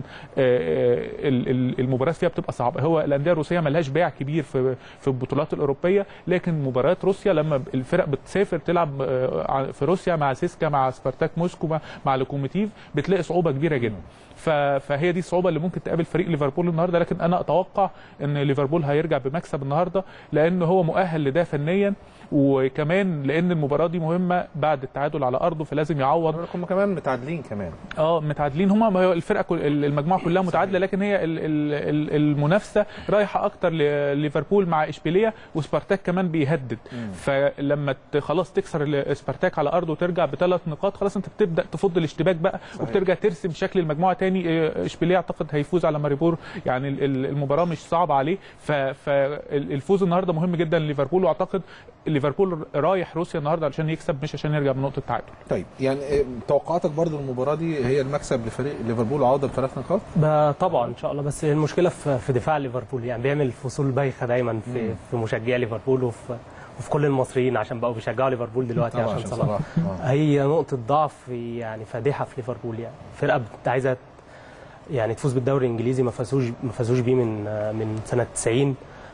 المباريات فيها بتبقى صعبه. هو الانديه الروسيه ملهاش باع كبير في البطولات الاوروبيه، لكن مباريات روسيا لما الفرق بتسافر تلعب في روسيا مع سيسكا مع سبارتاك موسكو مع لوكوموتيف بتلاقي صعوبه كبيره جدا. فهي دي الصعوبه اللي ممكن تقابل فريق ليفربول النهارده، لكن انا اتوقع ان ليفربول هيرجع بمكسب النهارده لانه هو مؤهل لده فنيا، وكمان لان المباراه دي مهمه بعد التعادل على ارضه فلازم يعوض. هم كمان متعادلين كمان متعادلين، هم الفرقه المجموعه كلها متعادله، لكن هي المنافسه رايحه اكتر لليفربول مع اشبيليه، وسبارتاك كمان بيهدد. فلما خلاص تكسر سبارتاك على ارضه وترجع ب3 نقاط، خلاص انت بتبدا تفض الاشتباك بقى. صحيح. وبترجع ترسم شكل المجموعه تاني. اشبيليه اعتقد هيفوز على ماريبور، يعني المباراه مش صعبه عليه. فالفوز النهارده مهم جدا لليفربول، واعتقد ليفربول رايح روسيا النهارده علشان يكسب مش عشان يرجع بنقطه تعادل. طيب يعني توقعاتك برضو المباراه دي هي المكسب لفريق ليفربول وعوده ب3 نقاط؟ طبعا ان شاء الله، بس المشكله في دفاع ليفربول، يعني بيعمل فصول بايخه دايما في مشجعي ليفربول وفي كل المصريين عشان بقوا بيشجعوا ليفربول دلوقتي عشان صلاح. هي نقطه ضعف يعني فادحه في ليفربول، يعني فرقه عايزه يعني تفوز بالدوري الانجليزي، ما فازوش بيه من سنه 90،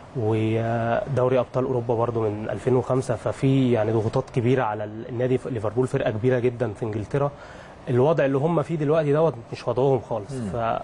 ودوري ابطال اوروبا برضو من 2005. ففي يعني ضغوطات كبيره على النادي. ليفربول فرقه كبيره جدا في انجلترا، الوضع اللي هم فيه دلوقتي دوت مش وضعهم خالص.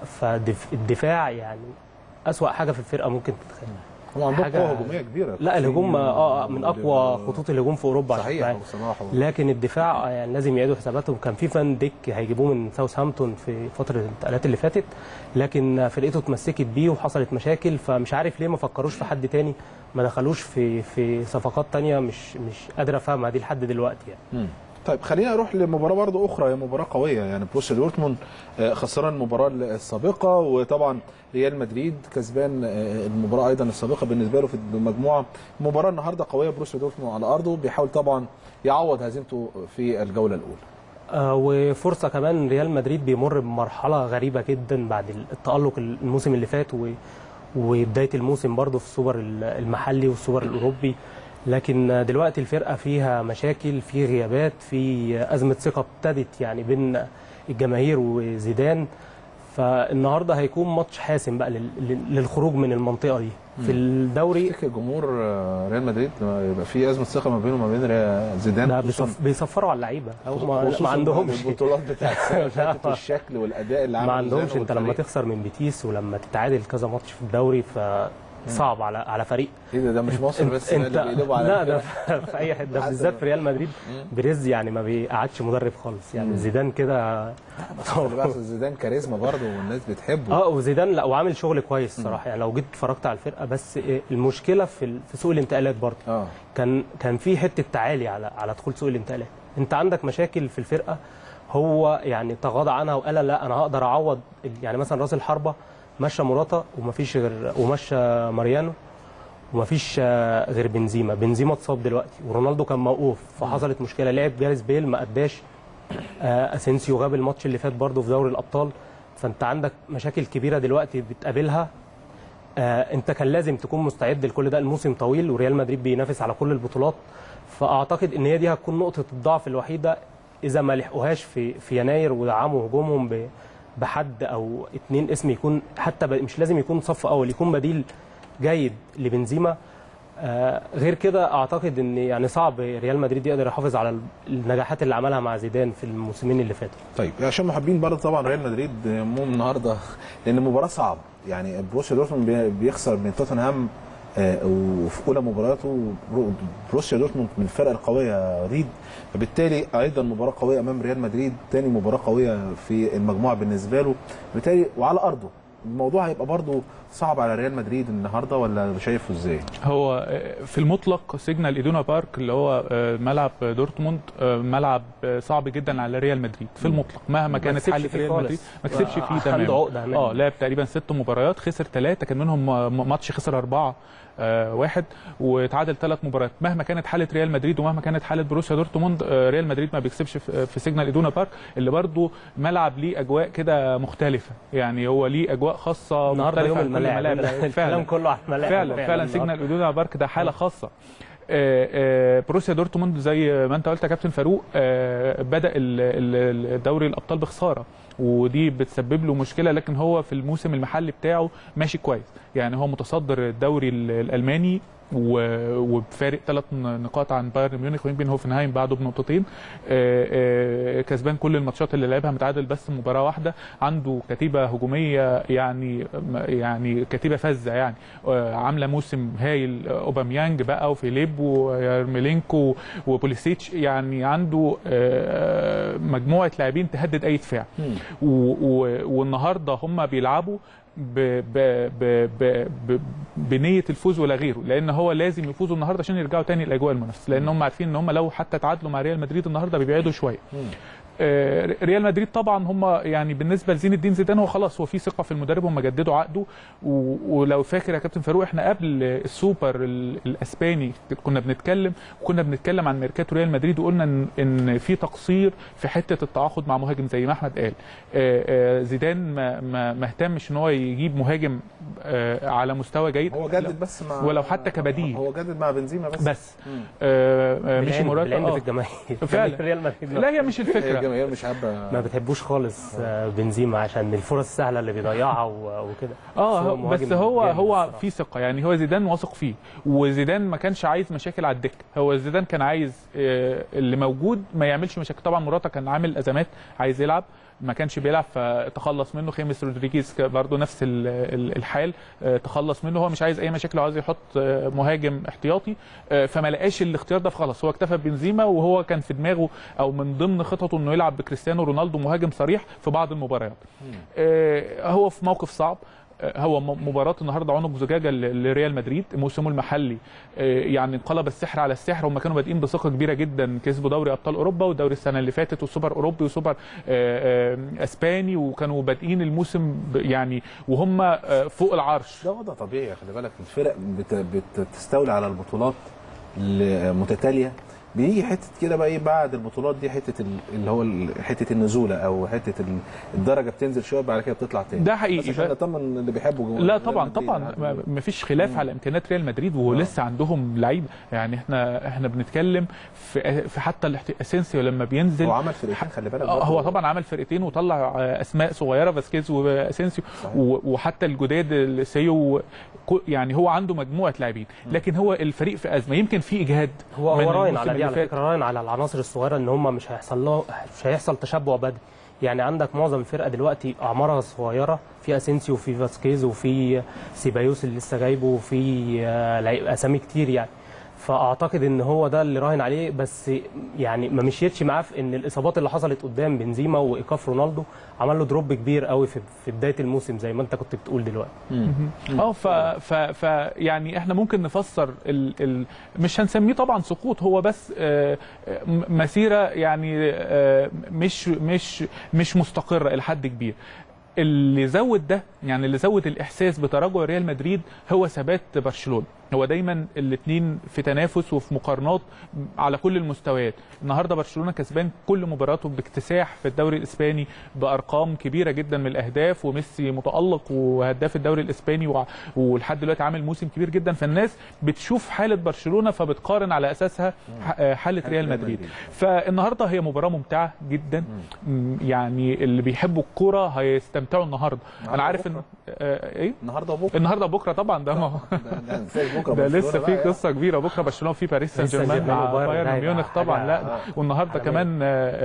فالدفاع يعني اسوأ حاجه في الفرقه ممكن تتخيل. هم عندهم قوه هجوميه كبيره. لا الهجوم من اقوى خطوط الهجوم في اوروبا. صحيح. لكن الدفاع يعني لازم يعيدوا حساباتهم. كان في فان ديك هيجيبوه من ساوثهامبتون في فتره الانتقالات اللي فاتت، لكن فرقته اتمسكت بيه وحصلت مشاكل، فمش عارف ليه ما فكروش في حد تاني، ما دخلوش في صفقات تانيه مش قادر افهمها دي لحد دلوقتي يعني. طيب خلينا نروح لمباراه برضو اخرى، هي مباراه قويه يعني. بروسيا دورتموند خسران المباراه السابقه، وطبعا ريال مدريد كسبان المباراه ايضا السابقه بالنسبه له في المجموعه. مباراه النهارده قويه، بروسيا دورتموند على ارضه بيحاول طبعا يعوض هزيمته في الجوله الاولى. وفرصه كمان ريال مدريد بيمر بمرحله غريبه جدا بعد التالق الموسم اللي فات وبدايه الموسم برضه في السوبر المحلي والسوبر الاوروبي، لكن دلوقتي الفرقه فيها مشاكل، في غيابات، في ازمه ثقه ابتدت يعني بين الجماهير وزيدان. فالنهارده هيكون ماتش حاسم بقى للخروج من المنطقه دي في الدوري. جمهور ريال مدريد يبقى في ازمه ثقه ما بينه وما بين زيدان، بيصفروا على اللعيبه او ما عندهمش البطولات بتاعت الشكل والاداء اللي ما عندهمش. انت لما تخسر من بيتيس ولما تتعادل كذا ماتش في الدوري صعب على فريق. ايه ده مش مصر بس اللي بيقلبوا على لا ده في اي حته، بالذات في ريال مدريد. بريز يعني ما بيقعدش مدرب خالص يعني. زيدان كده زيدان كاريزما برضه والناس بتحبه. وزيدان لا وعامل شغل كويس صراحه يعني. لو جيت اتفرجت على الفرقه، بس المشكله في سوق الانتقالات برضه. كان في حته تعالي على دخول سوق الانتقالات. انت عندك مشاكل في الفرقه، هو يعني تغاضى عنها وقال لا انا هقدر اعوض. يعني مثلا راس الحربه مشى موراتا ومفيش غير، ومشى ماريانو ومفيش غير بنزيما اتصاب دلوقتي، ورونالدو كان موقوف فحصلت مشكله. لعب جاريث بيل ما اداش، اسينسيو غاب الماتش اللي فات برضه في دوري الابطال. فانت عندك مشاكل كبيره دلوقتي بتقابلها. انت كان لازم تكون مستعد لكل ده. الموسم طويل وريال مدريد بينافس على كل البطولات، فاعتقد ان هي دي هتكون نقطه الضعف الوحيده اذا ما لحقوهاش في يناير ودعموا هجومهم بحد او اتنين اسم يكون حتى مش لازم يكون صف اول، يكون بديل جيد لبنزيما. غير كده اعتقد ان يعني صعب ريال مدريد يقدر يحافظ على النجاحات اللي عملها مع زيدان في الموسمين اللي فاتوا. طيب عشان محبين برضه طبعا ريال مدريد النهارده، لان المباراه صعبه يعني. بروسيا دورتموند بيخسر من توتنهام وفي اولى مبارياته. بروسيا دورتموند من الفرق القويه يا وليد، فبالتالي ايضا مباراه قويه امام ريال مدريد، ثاني مباراه قويه في المجموعه بالنسبه له، بالتالي وعلى ارضه الموضوع هيبقى برضه صعب على ريال مدريد النهارده ولا شايفه ازاي؟ هو في المطلق سيجنال إيدونا بارك اللي هو ملعب دورتموند ملعب صعب جدا على ريال مدريد في المطلق مهما كانت حاله ريال مدريد ما كسبش فيه تماما. لعب تقريبا 6 مباريات خسر 3 كان منهم ماتش خسر 4 1 وتعادل 3 مباريات. مهما كانت حاله ريال مدريد ومهما كانت حاله بروسيا دورتموند ريال مدريد ما بيكسبش في سيجنال إيدونا بارك اللي برضو ملعب ليه اجواء كده مختلفه، يعني هو ليه اجواء خاصه النهارده يوم الملاعب الكلام كله على الملاعب فعلا سيجنال إيدونا بارك ده حاله خاصه. بروسيا دورتموند زي ما انت قلت يا كابتن فاروق بدا الدوري الابطال بخساره ودي بتسبب له مشكله، لكن هو في الموسم المحلي بتاعه ماشي كويس، يعني هو متصدر الدوري الالماني وبفارق 3 نقاط عن بايرن ميونخ ويمكن هوفنهايم بعده بنقطتين. كسبان كل الماتشات اللي لعبها، متعادل بس مباراه واحده. عنده كتيبه هجوميه يعني كتيبه فذه، يعني عامله موسم هايل. اوباميانج بقى وفيليب ويرميلينكو وبوليسيتش، يعني عنده مجموعه لاعبين تهدد اي دفاع. والنهارده هم بيلعبوا بنيه الفوز ولا غيره، لان هو لازم يفوزوا النهارده عشان يرجعوا تاني لاجواء المنافسه، لان هم عارفين ان هم لو حتى تعادلوا مع ريال مدريد النهارده بيبعدوا شويه. ريال مدريد طبعا هم يعني بالنسبه لزين الدين زيدان هو خلاص هو في ثقه في المدرب، هم جددوا عقده. ولو فاكر يا كابتن فاروق احنا قبل السوبر الاسباني كنا بنتكلم عن ميركاتو ريال مدريد وقلنا ان في تقصير في حته التعاقد مع مهاجم زي ما احمد قال. زيدان ما اهتمش ان هو يجيب مهاجم على مستوى جيد، هو جدد بس مع ولو حتى كبديل، هو جدد مع بنزيما بس مش مراد في الجماهير فعلا. ريال مدريد لا هي مش الفكره، مش حابه ما بتحبوش خالص بنزيما عشان الفرص السهله اللي بيضيعها وكده. بس هو في ثقه، يعني هو زيدان واثق فيه، وزيدان ما كانش عايز مشاكل على الدكه، هو زيدان كان عايز اللي موجود ما يعملش مشاكل. طبعا موراتا كان عامل ازمات عايز يلعب ما كانش بيلعب فتخلص منه. خيمس رودريجيز برضه نفس الحال تخلص منه، هو مش عايز اي مشاكل وعايز يحط مهاجم احتياطي فما لقاش الاختيار ده، فخلاص هو اكتفى ببنزيما، وهو كان في دماغه او من ضمن خططه انه يلعب بكريستيانو رونالدو مهاجم صريح في بعض المباريات. هو في موقف صعب، هو مباراه النهارده عنق زجاجه لريال مدريد. موسمه المحلي يعني انقلب السحر على السحر، هم كانوا بادئين بثقه كبيره جدا، كسبوا دوري ابطال اوروبا ودوري السنه اللي فاتت وسوبر اوروبي وسوبر اسباني، وكانوا بادئين الموسم يعني وهم فوق العرش. ده وضع طبيعي، خلي بالك الفرق بتستولي على البطولات المتتاليه، بيجي حته كده بقى ايه بعد البطولات دي حته اللي هو حته النزوله او حته الدرجه بتنزل شويه بعد كده بتطلع تاني. ده حقيقي، بس عشان نطمن اللي بيحبوا لا طبعا ما فيش خلاف على امكانيات ريال مدريد، ولسه عندهم لعيبه، يعني احنا بنتكلم في حتى اسينسيو لما بينزل هو عمل فرقتين، خلي بالك هو طبعا عمل فرقتين وطلع اسماء صغيره فاسكيز واسينسيو وحتى الجداد سيو، يعني هو عنده مجموعه لاعبين، لكن هو الفريق في ازمه، يمكن في اجهاد. هو راين على على فكره، راين على العناصر الصغيره ان هم مش هيحصل تشبع بدني. يعني عندك معظم الفرقه دلوقتي اعمارها صغيره، في اسينسيو وفي فاسكيز وفي سيبايوس اللي لسه جايبه وفي اسامي كتير يعني. فاعتقد ان هو ده اللي راهن عليه، بس يعني ما مشيتش معاه في ان الاصابات اللي حصلت قدام بنزيما وايقاف رونالدو عمل له دروب كبير قوي في بدايه الموسم زي ما انت كنت بتقول دلوقتي. ف يعني احنا ممكن نفسر مش هنسميه طبعا سقوط، هو بس مسيره يعني مش مستقره الى حد كبير. اللي زود ده، يعني اللي زود الاحساس بتراجع ريال مدريد هو ثبات برشلونه. هو دايما الاثنين في تنافس وفي مقارنات على كل المستويات. النهارده برشلونه كسبان كل مباراته باكتساح في الدوري الاسباني بارقام كبيره جدا من الاهداف، وميسي متالق وهداف الدوري الاسباني ولحد دلوقتي عامل موسم كبير جدا. فالناس بتشوف حاله برشلونه فبتقارن على اساسها حاله ريال مدريد. فالنهارده هي مباراه ممتعه جدا، يعني اللي بيحبوا الكوره هيستمتعوا النهارده. انا عارف ان النهارده وبكره طبعا ده بكره ده برشلونة لسه في بقى قصه كبيره بكره، برشلونه في باريس سان جيرمان مع بايرن ميونخ طبعا. لا والنهارده كمان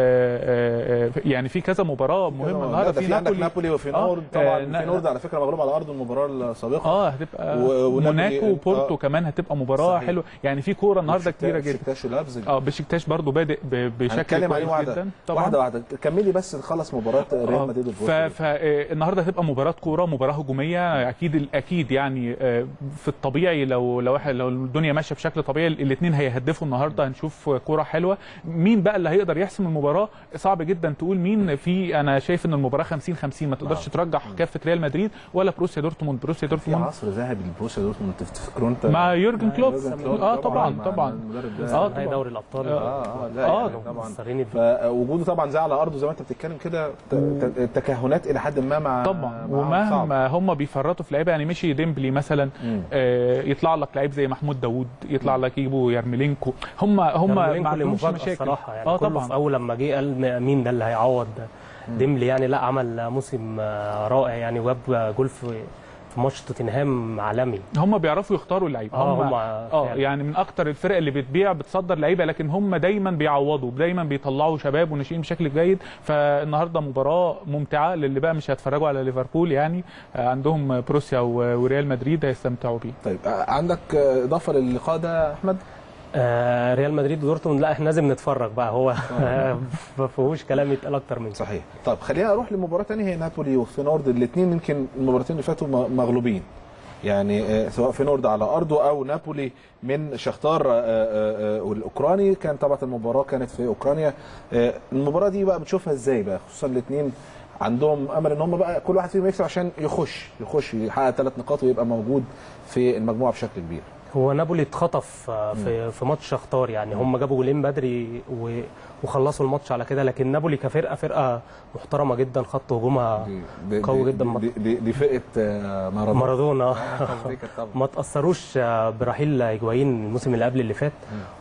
يعني في كذا مباراه مهمه النهارده. في عندك نابولي وفينورد طبعا. فينورد على فكره مغلوب على ارضه المباراه السابقه. هتبقى موناكو وبورتو كمان هتبقى مباراه حلوه. يعني في كوره النهارده كتيره جدا. بشكتاش ولابزج. بشكتاش برضو بادئ بشكل كويس جدا طبعا. واحده كملي بس نخلص مباراه ريال مدريد والبورتو. فالنهارده هتبقى مباراه كوره، مباراه هجوميه اكيد يعني في الطبيعي لو الدنيا ماشيه بشكل طبيعي الاثنين هيهدفوا النهارده. هنشوف كوره حلوه. مين بقى اللي هيقدر يحسم المباراه؟ صعب جدا تقول مين. انا شايف ان المباراه 50-50، ما تقدرش ترجح كافه ريال مدريد ولا بروسيا دورتموند. في عصر ذهبي لبروسيا دورتموند تفتكروا انت مع يورجن كلوب. طبعا هاي دوري الابطال. لا طبعا وجوده طبعا زي على ارضه زي ما انت بتتكلم كده. التكهنات الى حد ما مع طبعا. ومهما هم بيفرطوا في لعيبه، يعني مشي ديمبلي مثلا، يطلع لك لعيب زي محمود داوود، يطلع لك يجيبوا يارميلينكو. هم ما عندهمش مشاكل الصراحه. يعني طبعا في اول لما جه قال مين ده اللي هيعوض ديمبلي. يعني لا، عمل موسم رائع يعني، وجاب جول في ماتش توتنهام عالمي. هم بيعرفوا يختاروا اللعيبه. يعني من اكتر الفرق اللي بتبيع بتصدر لعيبه، لكن هم دايما بيعوضوا، دايما بيطلعوا شباب وناشئين بشكل جيد. فالنهارده مباراه ممتعه للي بقى مش هيتفرجوا على ليفربول. يعني عندهم بروسيا وريال مدريد هيستمتعوا بيه. طيب عندك اضافه للقاء ده احمد؟ ريال مدريد ودورتموند، لا احنا لازم نتفرج بقى. هو ما فيهوش كلام يتقال اكتر من كده. صحيح. طب خلينا نروح لمباراه ثانيه، هي نابولي وفينورد. الاثنين يمكن المباراتين اللي فاتوا مغلوبين، يعني سواء فينورد على ارضه او نابولي من شختار والاوكراني. كان طبعا المباراه كانت في اوكرانيا. المباراه دي بقى بتشوفها ازاي بقى، خصوصا الاثنين عندهم امل ان هم بقى كل واحد فيهم يكسب عشان يخش يحقق 3 نقاط ويبقى موجود في المجموعه بشكل كبير. هو نابولي اتخطف في ماتش شختار. يعني هم جابوا جولين بدري وخلصوا الماتش على كده. لكن نابولي كفرقه محترمه جدا، خط هجومها قوي جدا. دي فرقه مارادونا. ما تاثروش برحيل هيجوايين الموسم اللي قبل اللي فات.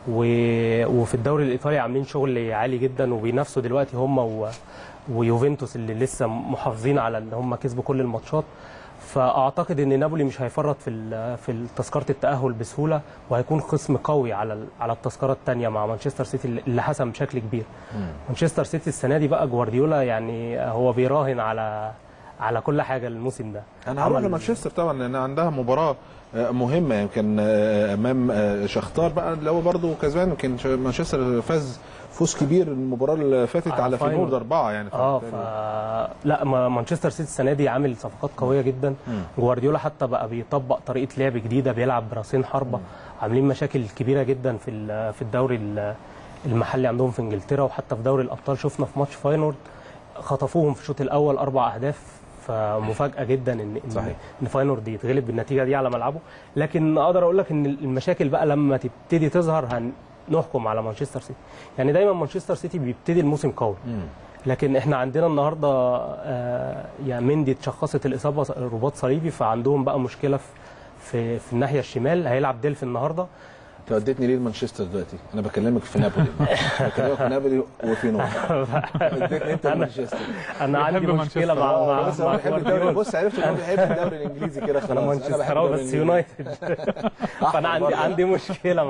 وفي الدوري الايطالي عاملين شغل عالي جدا، وبينافسوا دلوقتي هم ويوفنتوس اللي لسه محافظين على ان هم كسبوا كل الماتشات. فاعتقد ان نابولي مش هيفرط في تذكره التاهل بسهوله، وهيكون خصم قوي على التذكره الثانيه مع مانشستر سيتي اللي حسم بشكل كبير. مانشستر سيتي السنه دي بقى جوارديولا يعني هو بيراهن على كل حاجه الموسم ده. انا هروح لمانشستر طبعا لان عندها مباراه مهمه يمكن امام شختار بقى اللي هو برده كسبان. يمكن مانشستر فاز فوز كبير المباراه اللي فاتت على فينورد 4 يعني. لا مانشستر سيتي السنه دي عامل صفقات قويه جدا. جوارديولا حتى بقى بيطبق طريقه لعب جديده، بيلعب براسين حربه. عاملين مشاكل كبيره جدا في الدوري المحلي عندهم في انجلترا، وحتى في دوري الابطال شفنا في ماتش فاينورد خطفوهم في الشوط الاول 4 أهداف. فمفاجاه جدا ان فاينورد يتغلب بالنتيجه دي على ملعبه. لكن اقدر اقول لك ان المشاكل بقى لما تبتدي تظهر نحكم على مانشستر سيتي. يعني دايما مانشستر سيتي بيبتدي الموسم قوي، لكن احنا عندنا النهارده يعني مندي اتشخصت الاصابه رباط صليبي، فعندهم بقى مشكله في الناحيه الشمال. هيلعب ديلف النهارده. انت وديتني ليه لمانشستر دلوقتي؟ انا بكلمك في نابولي. بكلمك في نابولي وفينورد. وديتني انت لمانشستر. انا عندي مشكله مع جوارديولا. بص عرفت انه بيحب الدوري الانجليزي كده خلاص. انا مانشستراوي بس يونايتد. فانا عندي مشكله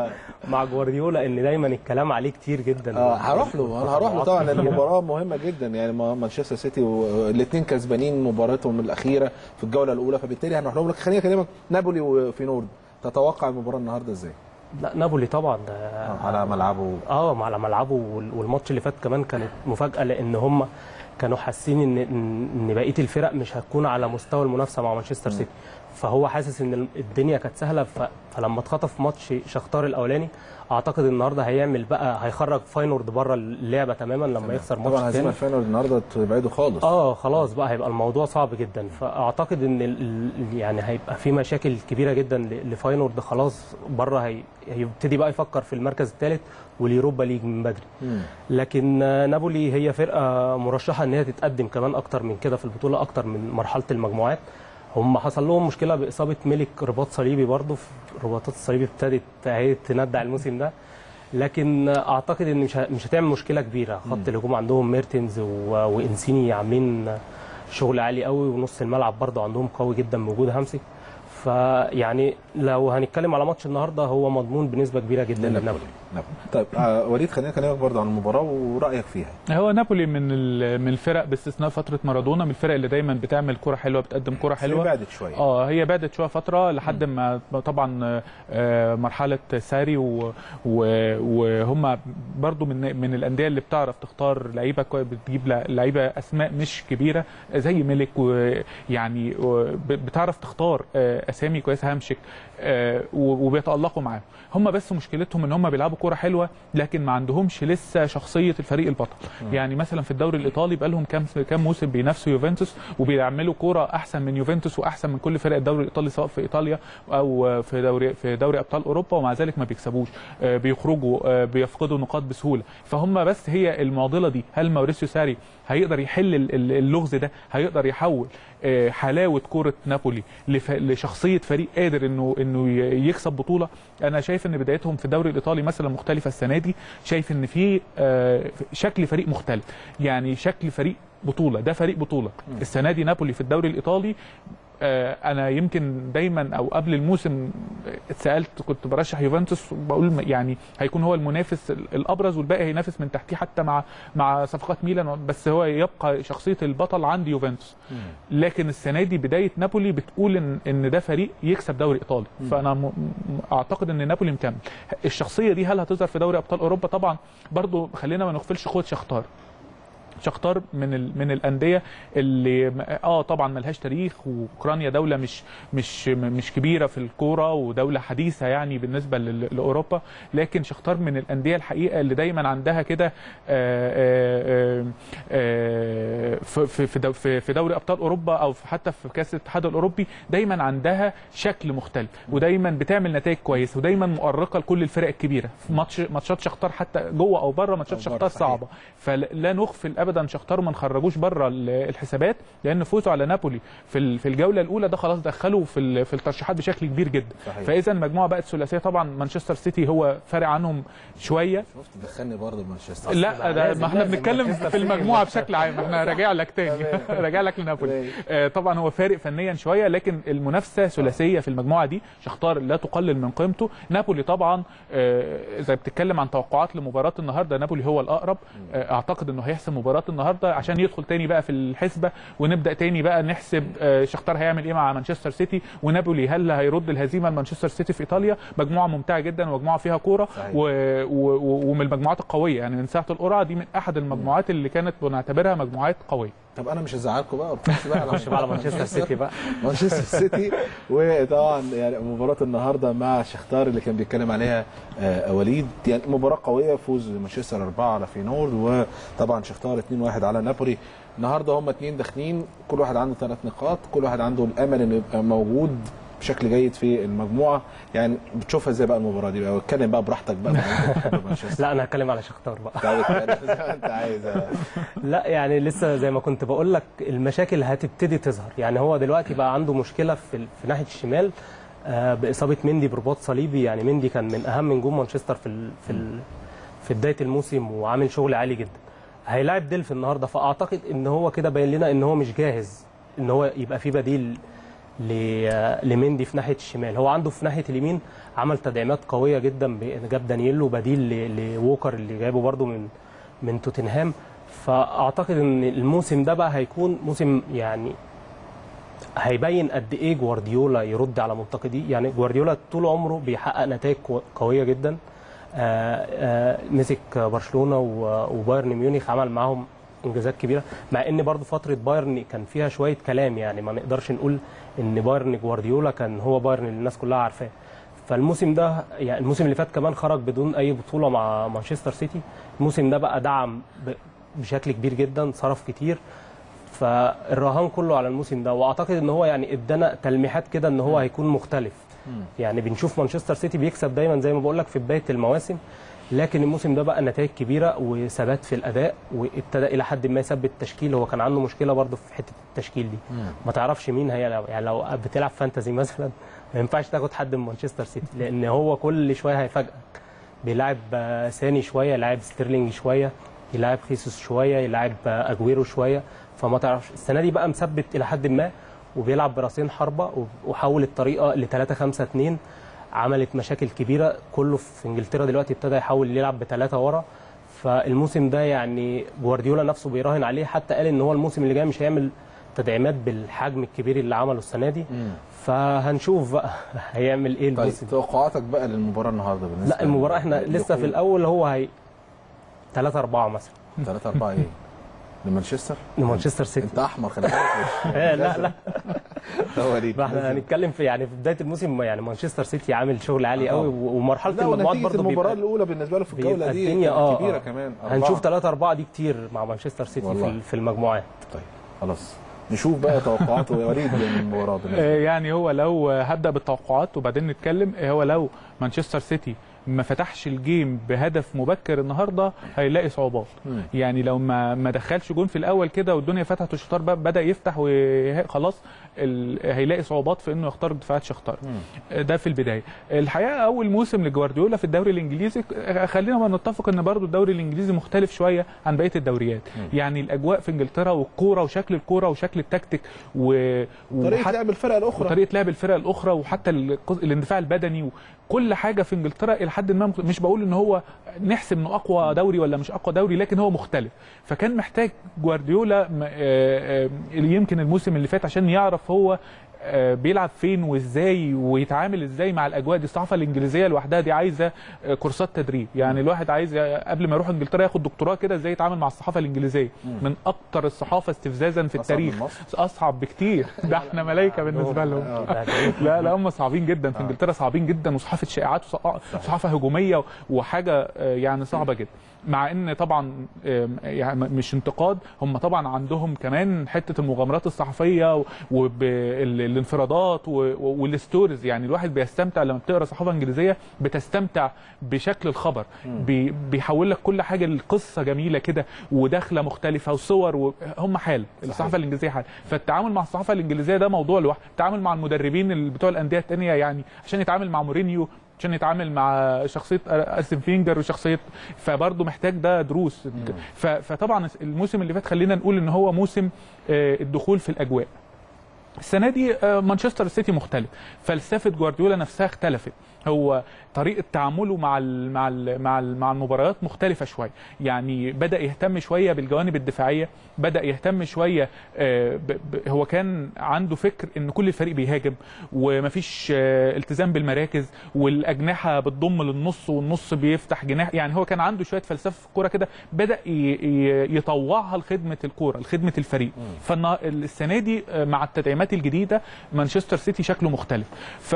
مع جوارديولا ان دايما الكلام عليه كتير جدا. هروح له طبعا لان المباراه مهمه جدا. يعني مانشستر سيتي والاثنين كسبانين مباراتهم الاخيره في الجوله الاولى، فبالتالي هنروح لهم. لك خليني اكلمك نابولي وفينورد. تتوقع المباراه النهارده ازاي؟ لا نابولي طبعا على ملعبه. على ملعبه. والماتش اللي فات كمان كانت مفاجاه، لان هم كانوا حاسين ان بقيه الفرق مش هتكون على مستوى المنافسه مع مانشستر سيتي. فهو حاسس ان الدنيا كانت سهله. فلما اتخطف ماتش شختار الاولاني، اعتقد النهارده هيخرج فاينورد بره اللعبه تماما لما يخسر ماتش طبعا. هزيمه فاينورد النهارده تبعده خالص. خلاص بقى هيبقى الموضوع صعب جدا. فاعتقد ان يعني هيبقى في مشاكل كبيره جدا لفاينورد. خلاص بره هيبتدي بقى يفكر في المركز الثالث واليوروبا ليج من بدري. لكن نابولي هي فرقه مرشحه ان هي تتقدم كمان اكتر من كده في البطوله، اكتر من مرحله المجموعات. هم حصل لهم مشكله باصابه ميلك رباط صليبي برضه. الرباطات الصليبي ابتدت تندع الموسم ده. لكن اعتقد ان مش هتعمل مشكله كبيره. خط الهجوم عندهم ميرتنز وانسيني عاملين شغل عالي قوي، ونص الملعب برضه عندهم قوي جدا بوجود همسك. فيعني لو هنتكلم على ماتش النهارده هو مضمون بنسبه كبيره جدا لنابولي. طيب وليد خلينا نكلمك برضه عن المباراه ورايك فيها. هو نابولي من الفرق باستثناء فتره مارادونا، من الفرق اللي دايما بتعمل كره حلوه، بتقدم كره حلوه. هي بعدت شويه. هي بعدت شويه فتره لحد ما طبعا مرحله ساري وهم برضو من الانديه اللي بتعرف تختار لعيبه، بتجيب لعيبه اسماء مش كبيره زي ملك، ويعني بتعرف تختار اسامي كويسه، همشك وبيتالقوا معاهم. هم بس مشكلتهم ان هم بيلعبوا كوره حلوه لكن ما عندهمش لسه شخصيه الفريق البطل. يعني مثلا في الدوري الايطالي بقى لهم كام موسم بينافسوا يوفنتوس وبيعملوا كوره احسن من يوفنتوس واحسن من كل فرق الدوري الايطالي سواء في ايطاليا او في دوري ابطال اوروبا، ومع ذلك ما بيكسبوش، بيخرجوا، بيفقدوا نقاط بسهوله. فهم بس هي المعضله دي، هل ماوريسيو ساري هيقدر يحل اللغز ده؟ هيقدر يحول حلاوه كوره نابولي لشخصيه فريق قادر انه يكسب بطوله؟ انا شايف ان بدايتهم في الدوري الايطالي مثلا مختلفه السنه دي، شايف ان في شكل فريق مختلف، يعني شكل فريق بطوله، ده فريق بطوله السنه دي نابولي في الدوري الايطالي. انا يمكن دايما او قبل الموسم اتسالت، كنت برشح يوفنتوس بقول يعني هيكون هو المنافس الابرز والباقي هينافس من تحتيه حتى مع صفقات ميلان، بس هو يبقى شخصيه البطل عند يوفنتوس. لكن السنه دي بدايه نابولي بتقول ان ده فريق يكسب دوري ايطالي، فانا اعتقد ان نابولي مكمل. الشخصيه دي هل هتظهر في دوري ابطال اوروبا؟ طبعا برضو خلينا ما نغفلش قوه شختار من الانديه اللي طبعا ملهاش تاريخ، واوكرانيا دوله مش كبيره في الكوره ودوله حديثه يعني بالنسبه لاوروبا، لكن شختار من الانديه الحقيقه اللي دايما عندها كده في دوري ابطال اوروبا او حتى في كاس الاتحاد الاوروبي دايما عندها شكل مختلف، ودايما بتعمل نتائج كويسه، ودايما مؤرقه لكل الفرق الكبيره. ماتشات شختار حتى جوه او بره، ماتشات شختار صعبه، فلا نغفل ابدا شختار وما نخرجوش بره الحسابات، لان فوزوا على نابولي في الجوله الاولى ده خلاص دخلوا في الترشيحات بشكل كبير جدا. فاذا المجموعه بقت ثلاثيه. طبعا مانشستر سيتي هو فارق عنهم شويه. شفت دخلني برضه مانشستر. لا ما احنا بنتكلم في المجموعه بشكل عام، احنا راجع لك تاني راجع لك لنابولي. طبعا هو فارق فنيا شويه، لكن المنافسه ثلاثيه في المجموعه دي، شختار لا تقلل من قيمته. نابولي طبعا اذا بتتكلم عن توقعات لمباراه النهارده، نابولي هو الاقرب. اعتقد انه هيحسم مباراه النهارده عشان يدخل تاني بقى في الحسبه، ونبدا تاني بقى نحسب شختار هيعمل ايه مع مانشستر سيتي، ونابولي هل هيرد الهزيمه لمانشستر سيتي في ايطاليا. مجموعه ممتعه جدا ومجموعه فيها كوره ومن المجموعات القويه، يعني من ساعه القرعه دي من احد المجموعات اللي كانت بنعتبرها مجموعات قويه. طب انا مش هزعلكم بقى، نخش بقى على مانشستر سيتي بقى. مانشستر سيتي، وطبعا يعني مباراه النهارده مع شختار اللي كان بيتكلم عليها وليد، يعني مباراه قويه، فوز مانشستر 4 على فينورد، وطبعا شختار 2-1 على نابولي. النهارده هم 2 داخلين، كل واحد عنده 3 نقاط، كل واحد عنده الامل انه يبقى موجود بشكل جيد في المجموعه. يعني بتشوفها ازاي بقى المباراه دي بقى؟ اتكلم بقى براحتك بقى. لا انا هتكلم على شختار بقى. زي ما انت عايز. لا يعني لسه زي ما كنت بقول لك المشاكل هتبتدي تظهر. يعني هو دلوقتي بقى عنده مشكله في ناحيه الشمال باصابه مندي برباط صليبي. يعني مندي كان من اهم نجوم مانشستر في بدايه الموسم وعامل شغل عالي جدا. هيلاعب ديلف النهارده، فاعتقد ان هو كده باين لنا ان هو مش جاهز ان هو يبقى في بديل لمندي في ناحيه الشمال. هو عنده في ناحيه اليمين عمل تدعيمات قويه جدا، جاب دانييلو بديل لووكر اللي جايبه برده من توتنهام. فاعتقد ان الموسم ده بقى هيكون موسم يعني هيبين قد ايه جوارديولا يرد على منتقديه. يعني جوارديولا طول عمره بيحقق نتائج قويه جدا. مسك برشلونه وبايرن ميونخ، عمل معاهم انجازات كبيره، مع ان برضو فتره بايرن كان فيها شويه كلام. يعني ما نقدرش نقول ان بايرن جوارديولا كان هو بايرن اللي الناس كلها عارفاه. فالموسم ده يعني الموسم اللي فات كمان خرج بدون اي بطوله مع مانشستر سيتي. الموسم ده بقى دعم بشكل كبير جدا، صرف كتير، فالرهان كله على الموسم ده. واعتقد ان هو يعني ادانا تلميحات كده ان هو هيكون مختلف. يعني بنشوف مانشستر سيتي بيكسب دايما زي ما بقول لك في بدايه المواسم، لكن الموسم ده بقى نتائج كبيره وثبات في الاداء، وابتدى الى حد ما يثبت التشكيل. هو كان عنده مشكله برده في حته التشكيل دي، ما تعرفش مين هي. يعني لو بتلعب فانتزي مثلا ما ينفعش تاخد حد من مانشستر سيتي، لان هو كل شويه هيفاجئك. بيلعب ساني شويه، يلعب ستيرلينج شويه، يلعب خيسوس شويه، يلعب اجويرو شويه، فما تعرفش. السنه دي بقى مثبت الى حد ما، وبيلعب براسين حربه وحول الطريقه ل 3-5-2 عملت مشاكل كبيره. كله في انجلترا دلوقتي ابتدى يحاول يلعب بثلاثه ورا. فالموسم ده يعني جوارديولا نفسه بيراهن عليه، حتى قال ان هو الموسم اللي جاي مش هيعمل تدعيمات بالحجم الكبير اللي عمله السنه دي. فهنشوف بقى هيعمل ايه الموسم. طيب توقعاتك بقى للمباراه النهارده بالنسبه؟ لا المباراه احنا لسه في الاول، هو هي 3-4 مثلا. 3-4 ايه؟ لمانشستر سيتي. انت احمر خلي بالك. لا وليد احنا هنتكلم في يعني في بدايه الموسم يعني مانشستر سيتي عامل شغل عالي قوي، ومرحله المجموعات برضه المباراه الاولى بالنسبه له في الجوله دي كبيره كمان. هنشوف 3-4 دي كتير مع مانشستر سيتي في المجموعات. طيب خلاص نشوف بقى توقعاته يا وليد للمباراه. يعني هو لو هبدا بالتوقعات وبعدين نتكلم، هو لو مانشستر سيتي ما فتحش الجيم بهدف مبكر النهارده هيلاقي صعوبات. يعني لو ما دخلش جون في الاول كده والدنيا فتحت والشطار بدا يفتح وخلاص هيلاقي صعوبات في انه يختار دفاعات شختار. ده في البدايه. الحقيقه اول موسم لجوارديولا في الدوري الانجليزي، خلينا نتفق ان برضو الدوري الانجليزي مختلف شويه عن بقيه الدوريات. يعني الاجواء في انجلترا والكوره وشكل الكوره وشكل التكتيك طريقه لعب الفرق الاخرى وطريقه لعب الفرق الاخرى وحتى الاندفاع البدني وكل حاجه في انجلترا الى حد ما. مش بقول ان هو نحسب انه اقوى دوري ولا مش اقوى دوري، لكن هو مختلف. فكان محتاج جوارديولا يمكن الموسم اللي فات عشان يعرف هو بيلعب فين وازاي ويتعامل ازاي مع الاجواء دي. الصحافه الانجليزيه لوحدها دي عايزه كورسات تدريب. يعني الواحد عايز قبل ما يروح انجلترا ياخد دكتوراه كده ازاي يتعامل مع الصحافه الانجليزيه. من اكتر الصحافه استفزازا في التاريخ. اصعب بكتير. ده احنا ملائكه بالنسبه لهم. لا هم صعبين جدا في انجلترا، صعبين جدا، وصحافه شائعات وصحافه هجوميه وحاجه يعني صعبه جدا. مع ان طبعا يعني مش انتقاد، هم طبعا عندهم كمان حته المغامرات الصحفيه والانفرادات والستوريز. يعني الواحد بيستمتع لما بتقرا صحافه انجليزيه، بتستمتع بشكل الخبر. بيحول لك كل حاجه لقصه جميله كده وداخله مختلفه وصور هم حال الصحافه الانجليزيه حال. فالتعامل مع الصحافه الانجليزيه ده موضوع لوحده. التعامل مع المدربين بتوع الانديه الثانيه، يعني عشان يتعامل مع مورينيو، عشان يتعامل مع شخصيه ارسن فينجر وشخصيه، فبرضه محتاج ده دروس. فطبعا الموسم اللي فات خلينا نقول ان هو موسم الدخول في الاجواء. السنه دي مانشستر سيتي مختلف، فلسفه جوارديولا نفسها اختلفت. هو طريقه تعامله مع المباريات مختلفه شويه. يعني بدا يهتم شويه بالجوانب الدفاعيه، بدا يهتم شويه هو كان عنده فكر ان كل الفريق بيهاجم ومفيش التزام بالمراكز، والاجنحه بتضم للنص والنص بيفتح جناح. يعني هو كان عنده شويه فلسفه في الكوره كده، بدا يطوعها لخدمه الكوره لخدمه الفريق. فالسنه دي مع التدعيمات الجديده مانشستر سيتي شكله مختلف.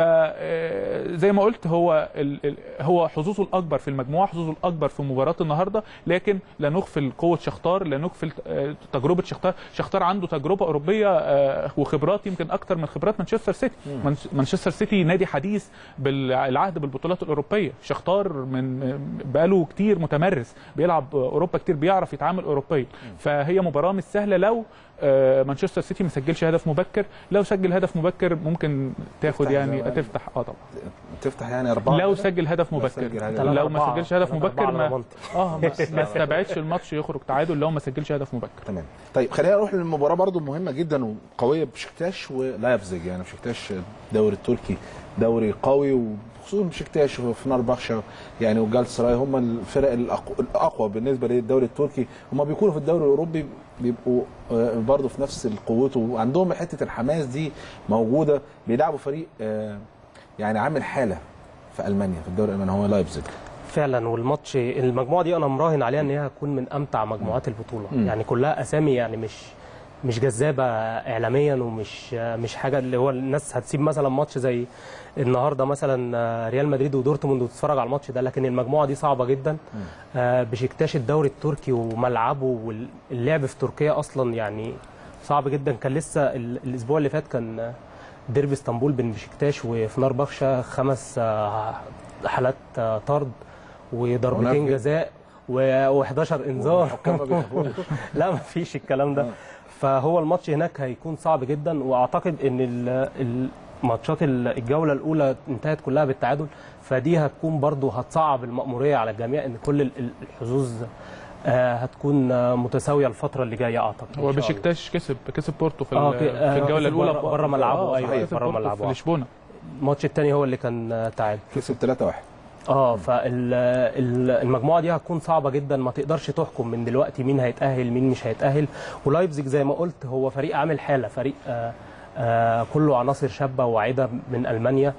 فزي ما قلت هو حظوظه الاكبر في المجموعه، حظوظه الاكبر في مباراه النهارده، لكن لا نغفل قوه شختار، لا نغفل تجربه شختار عنده تجربه اوروبيه وخبرات يمكن اكتر من خبرات مانشستر سيتي. مانشستر سيتي نادي حديث بالعهد بالبطولات الاوروبيه. شختار من بقاله كتير متمرس، بيلعب اوروبا كتير، بيعرف يتعامل اوروبيا. فهي مباراه مش سهله لو مانشستر سيتي ما سجلش هدف مبكر. لو سجل هدف مبكر ممكن تاخد يعني تفتح طبعا تفتح يعني 4 لو سجل هدف مبكر. لو ما سجلش هدف مبكر ما استبعدش الماتش يخرج تعادل لو ما سجلش هدف مبكر. تمام. طيب خلينا نروح للمباراه برضو مهمه جدا وقويه، بشكتاش ولايبزيج. يعني بشكتاش الدوري التركي دوري قوي، وخصوصا بشكتاش وفنربخشة يعني وجالتسراي هم الفرق الاقوى بالنسبه للدوري التركي. هم بيكونوا في الدوري الاوروبي بيبقوا برضه في نفس قوته، وعندهم حته الحماس دي موجوده. بيلعبوا فريق يعني عامل حاله في المانيا، في الدوري الالماني، هو لايبزيج فعلا. والماتش المجموعه دي انا مراهن عليها ان هي هتكون من امتع مجموعات البطوله. يعني كلها اسامي يعني مش جذابه اعلاميا، ومش حاجه اللي هو الناس هتسيب مثلا ماتش زي النهارده مثلا ريال مدريد ودورتموند وتتفرج على الماتش ده. لكن المجموعه دي صعبه جدا. بشكتاش الدوري التركي وملعبه واللعب في تركيا اصلا يعني صعب جدا. كان لسه الاسبوع اللي فات كان ديربي اسطنبول بين بشكتاش وفنربخشة 5 حالات طرد وضربتين جزاء و11 انذار. لا مفيش الكلام ده. فهو الماتش هناك هيكون صعب جدا، واعتقد ان ماتشات الجوله الاولى انتهت كلها بالتعادل، فدي هتكون برضو هتصعب المأموريه على الجميع ان كل الحظوظ هتكون متساويه الفتره اللي جايه اعتقد. هو بشكتاش كسب بورتو في الجوله الاولى بره ملعبه. ايوه بره ملعبه في لشبونه. الماتش الثاني هو اللي كان تعادل، كسب 3-1. فالمجموعه دي هتكون صعبه جدا، ما تقدرش تحكم من دلوقتي مين هيتاهل مين مش هيتاهل. ولايبزيج زي ما قلت هو فريق عامل حاله، فريق كله عناصر شابه واعده من المانيا،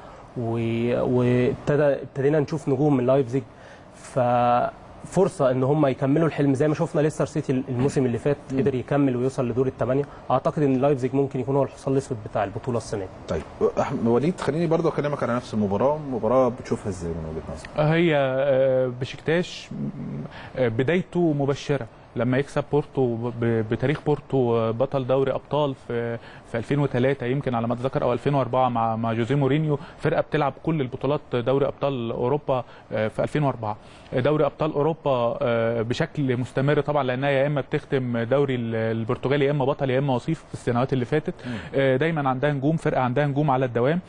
وابتدينا نشوف نجوم من لايبزيج، ففرصه ان هم يكملوا الحلم زي ما شفنا ليستر سيتي الموسم اللي فات قدر يكمل ويوصل لدور الثمانيه. اعتقد ان لايبزيج ممكن يكون هو الحصان الاسود بتاع البطوله السنه دي. طيب وليد، خليني برضو اكلمك على نفس المباراه بتشوفها ازاي من وجهه نظرك؟ هي بشكتاش بدايته مبشره لما يكسب بورتو بتاريخ بورتو بطل دوري ابطال في 2003 يمكن على ما اتذكر، او 2004 مع جوزيه مورينيو، فرقه بتلعب كل البطولات دوري ابطال اوروبا في 2004. دوري ابطال اوروبا بشكل مستمر طبعا، لانها يا اما بتختم دوري البرتغالي يا اما بطل يا اما وصيف في السنوات اللي فاتت. دايما عندها نجوم، فرقه عندها نجوم على الدوام.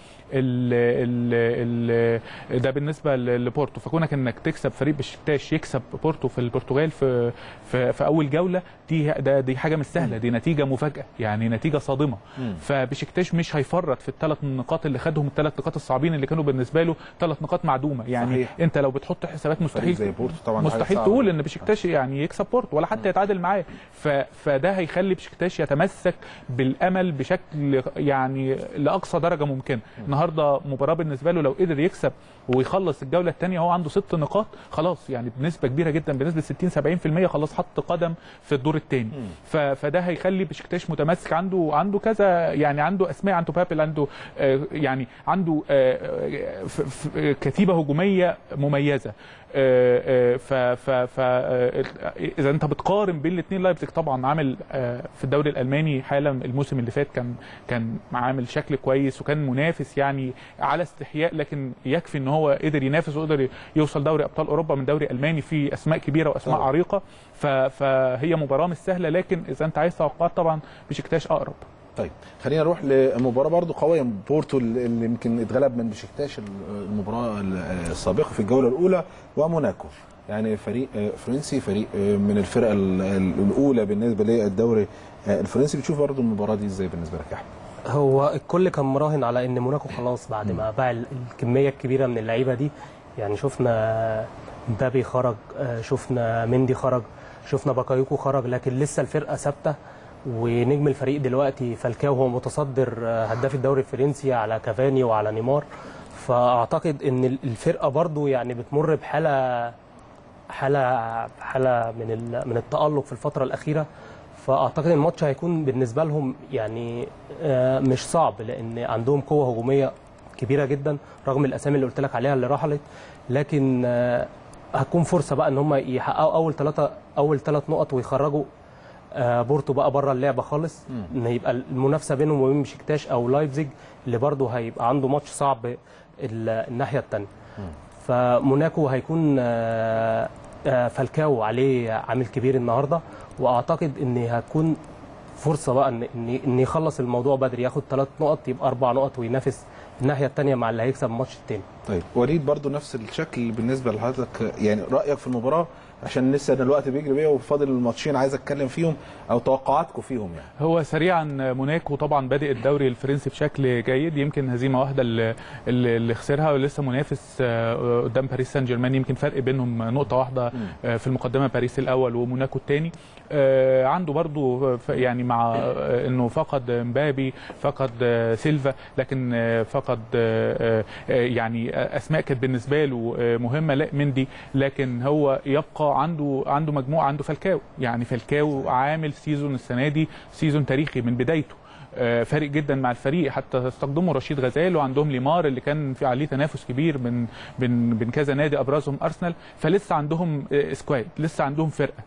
ده بالنسبه لبورتو، فكونك انك تكسب فريق بشكتاش يكسب بورتو في البرتغال في اول جوله، دي حاجه مش سهله، دي نتيجه مفاجاه، يعني نتيجه صادمه. فبشكتاش مش هيفرط في الثلاث نقاط اللي خدهم، الثلاث نقاط الصعبين اللي كانوا بالنسبه له 3 نقاط معدومه. يعني صحيح. انت لو بتحط حسابات مستحيل زي بورتو طبعا مستحيل تقول ان بشكتاش يعني يكسب بورتو ولا حتى يتعادل معاه. فده هيخلي بشكتاش يتمسك بالامل بشكل يعني لاقصى درجه ممكنه. النهارده مباراه بالنسبه له، لو قدر يكسب ويخلص الجوله الثانيه هو عنده 6 نقاط خلاص، يعني بنسبه كبيره جدا، بنسبه 60-70% خلاص حط قدم في الدور الثاني. فده هيخلي بشكتاش متمسك، عنده كذا، يعني عنده اسماء، عنده بابل، عنده يعني عنده كتيبه هجوميه مميزه. اذا انت بتقارن بين الاثنين، لايبزيج طبعا عامل في الدوري الالماني حاله الموسم اللي فات كان عامل شكل كويس وكان منافس يعني على استحياء، لكن يكفي ان هو قدر ينافس وقدر يوصل دوري ابطال اوروبا من دوري الماني فيه اسماء كبيره واسماء عريقه. فهي مباراه مش سهله، لكن اذا انت عايز توقعات طبعا بشكتاش اقرب. طيب خلينا نروح لمباراه برضو قويه، بورتو اللي يمكن اتغلب من بشكتاش المباراه السابقه في الجوله الاولى، وموناكو يعني فريق فرنسي، فريق من الفرقه الاولى بالنسبه للدوري الفرنسي. بتشوف برضو المباراه دي ازاي بالنسبه لك يا احمد؟ هو الكل كان مراهن على ان موناكو خلاص بعد ما باع الكميه الكبيره من اللعيبه دي، يعني شفنا مبابي خرج، شفنا مندي خرج، شفنا باكايوكو خرج، لكن لسه الفرقه ثابته. ونجم الفريق دلوقتي فالكاو هو متصدر هداف الدوري الفرنسي على كافاني وعلى نيمار. فاعتقد ان الفرقه برضو يعني بتمر بحاله من التألق في الفتره الاخيره. فاعتقد الماتش هيكون بالنسبه لهم يعني مش صعب، لان عندهم قوه هجوميه كبيره جدا رغم الاسامي اللي قلت لك عليها اللي رحلت، لكن هتكون فرصه بقى ان هم يحققوا اول 3 نقط ويخرجوا بورتو بقى بره اللعبه خالص، ان يبقى المنافسه بينهم وبين بشكتاش او لايبزيج اللي برضه هيبقى عنده ماتش صعب الناحيه الثانيه. فموناكو هيكون فالكاو عليه عامل كبير النهارده، واعتقد ان هتكون فرصه بقى ان يخلص الموضوع بدري، ياخد 3 نقط يبقى 4 نقط وينافس الناحيه الثانيه مع اللي هيكسب الماتش الثاني. طيب وليد، برضو نفس الشكل بالنسبه لحضرتك، يعني رايك في المباراه عشان لسه الوقت بيجري بيها وفاضل الماتشين عايز اتكلم فيهم، او توقعاتكم فيهم يعني؟ هو سريعا، موناكو طبعا بادئ الدوري الفرنسي بشكل جيد، يمكن هزيمه واحده اللي خسرها، ولسه منافس قدام باريس سان جيرمان، يمكن فرق بينهم نقطه واحده في المقدمه، باريس الاول وموناكو الثاني. عنده برضو يعني مع انه فقد مبابي، فقد سيلفا، لكن فقد يعني اسماء كانت بالنسبه له مهمه، لا مندي، لكن هو يبقى عنده مجموعه، عنده فالكاو، يعني فالكاو عامل سيزون السنه دي سيزون تاريخي من بدايته، فارق جدا مع الفريق، حتى استخدموا رشيد غزال، وعندهم ليمار اللي كان في عليه تنافس كبير من كذا نادي ابرزهم ارسنال، فلسه عندهم سكواد، لسه عندهم فرقه.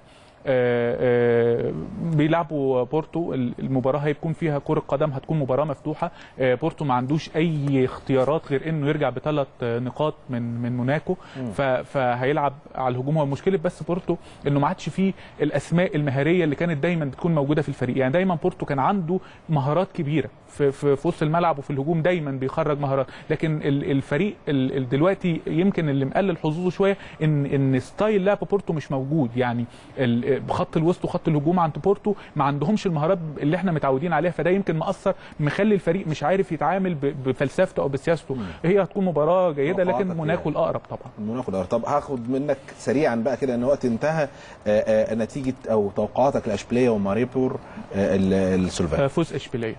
بيلعبوا بورتو. المباراه هيكون فيها كره قدم، هتكون مباراه مفتوحه. بورتو ما عندوش اي اختيارات غير انه يرجع ب3 نقاط من موناكو، فهيلعب على الهجوم. هو مشكله بس بورتو انه ما عادش فيه الاسماء المهاريه اللي كانت دايما بتكون موجوده في الفريق. يعني دايما بورتو كان عنده مهارات كبيره في وسط الملعب وفي الهجوم، دايما بيخرج مهارات. لكن الفريق دلوقتي يمكن اللي مقلل حظوظه شويه ان ستايل لعب بورتو مش موجود. يعني خط الوسط وخط الهجوم عند بورتو ما عندهمش المهارات اللي احنا متعودين عليها، فده يمكن مأثر مخلي الفريق مش عارف يتعامل بفلسفته او بسياسته. هي هتكون مباراه جيده، لكن موناكو الاقرب طبعا. موناكو الاقرب. طب هاخد منك سريعا بقى كده ان الوقت انتهى، نتيجه او توقعاتك لاشبيليه وماريبور السلوفاك. فوز اشبيليه.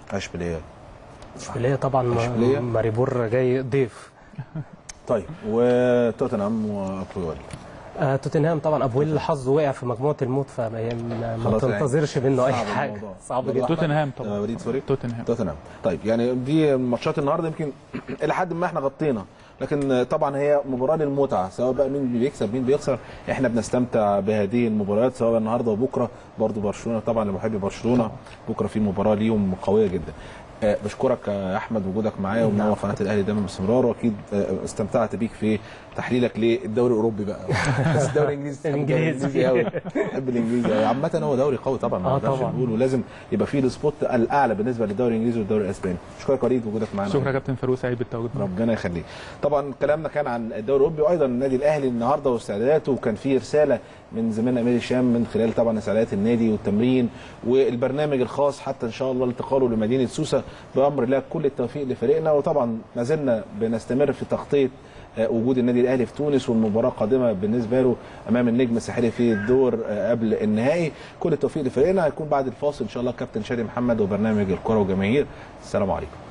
اشبيليه طبعا. ماريبور جاي ضيف. طيب وتوتنهام وابويل. توتنهام طبعا ابويل حظه وقع في مجموعه الموت، فما تنتظرش منه اي حاجه. صعب جدا. توتنهام طبعا. وليد سوري. توتنهام. طيب يعني دي ماتشات النهارده يمكن الى حد ما احنا غطينا، لكن طبعا هي مباراه للمتعه، سواء بقى مين بيكسب مين بيخسر، احنا بنستمتع بهذه المباريات سواء النهارده وبكره. برضو برشلونه طبعا لمحبي برشلونه بكره في مباراه ليهم قويه جدا. بشكرك يا احمد وجودك معايا ومنور قناه الاهلي دايما باستمرار، واكيد استمتعت بيك في تحليلك للدوري الاوروبي بقى. بس الدوري الانجليزي قوي. بحب الانجليزي عامه، هو دوري قوي طبعا ما نقدرش نقول، ولازم يبقى فيه السبوت الاعلى بالنسبه للدوري الانجليزي والدوري الاسباني. اشكرك وليد وجودك معانا. شكرا يا كابتن فاروق، سعيد بالتواجد معاك. ربنا يخليك. طبعا كلامنا كان عن الدوري الاوروبي وايضا النادي الاهلي النهارده واستعداداته، وكان في رساله من زميلنا امير هشام من خلال طبعا استعدادات النادي والتمرين والبرنامج الخاص حتى ان شاء الله انتقاله لمدينه سوسه. بامر الله كل التوفيق لفريقنا، وطبعا ما زلنا بنستمر في تغطيه وجود النادي الاهلي في تونس، والمباراه قادمه بالنسبه له امام النجم الساحلي في الدور قبل النهائي. كل التوفيق لفريقنا. هيكون بعد الفاصل ان شاء الله كابتن شادي محمد وبرنامج الكره وجماهير. السلام عليكم.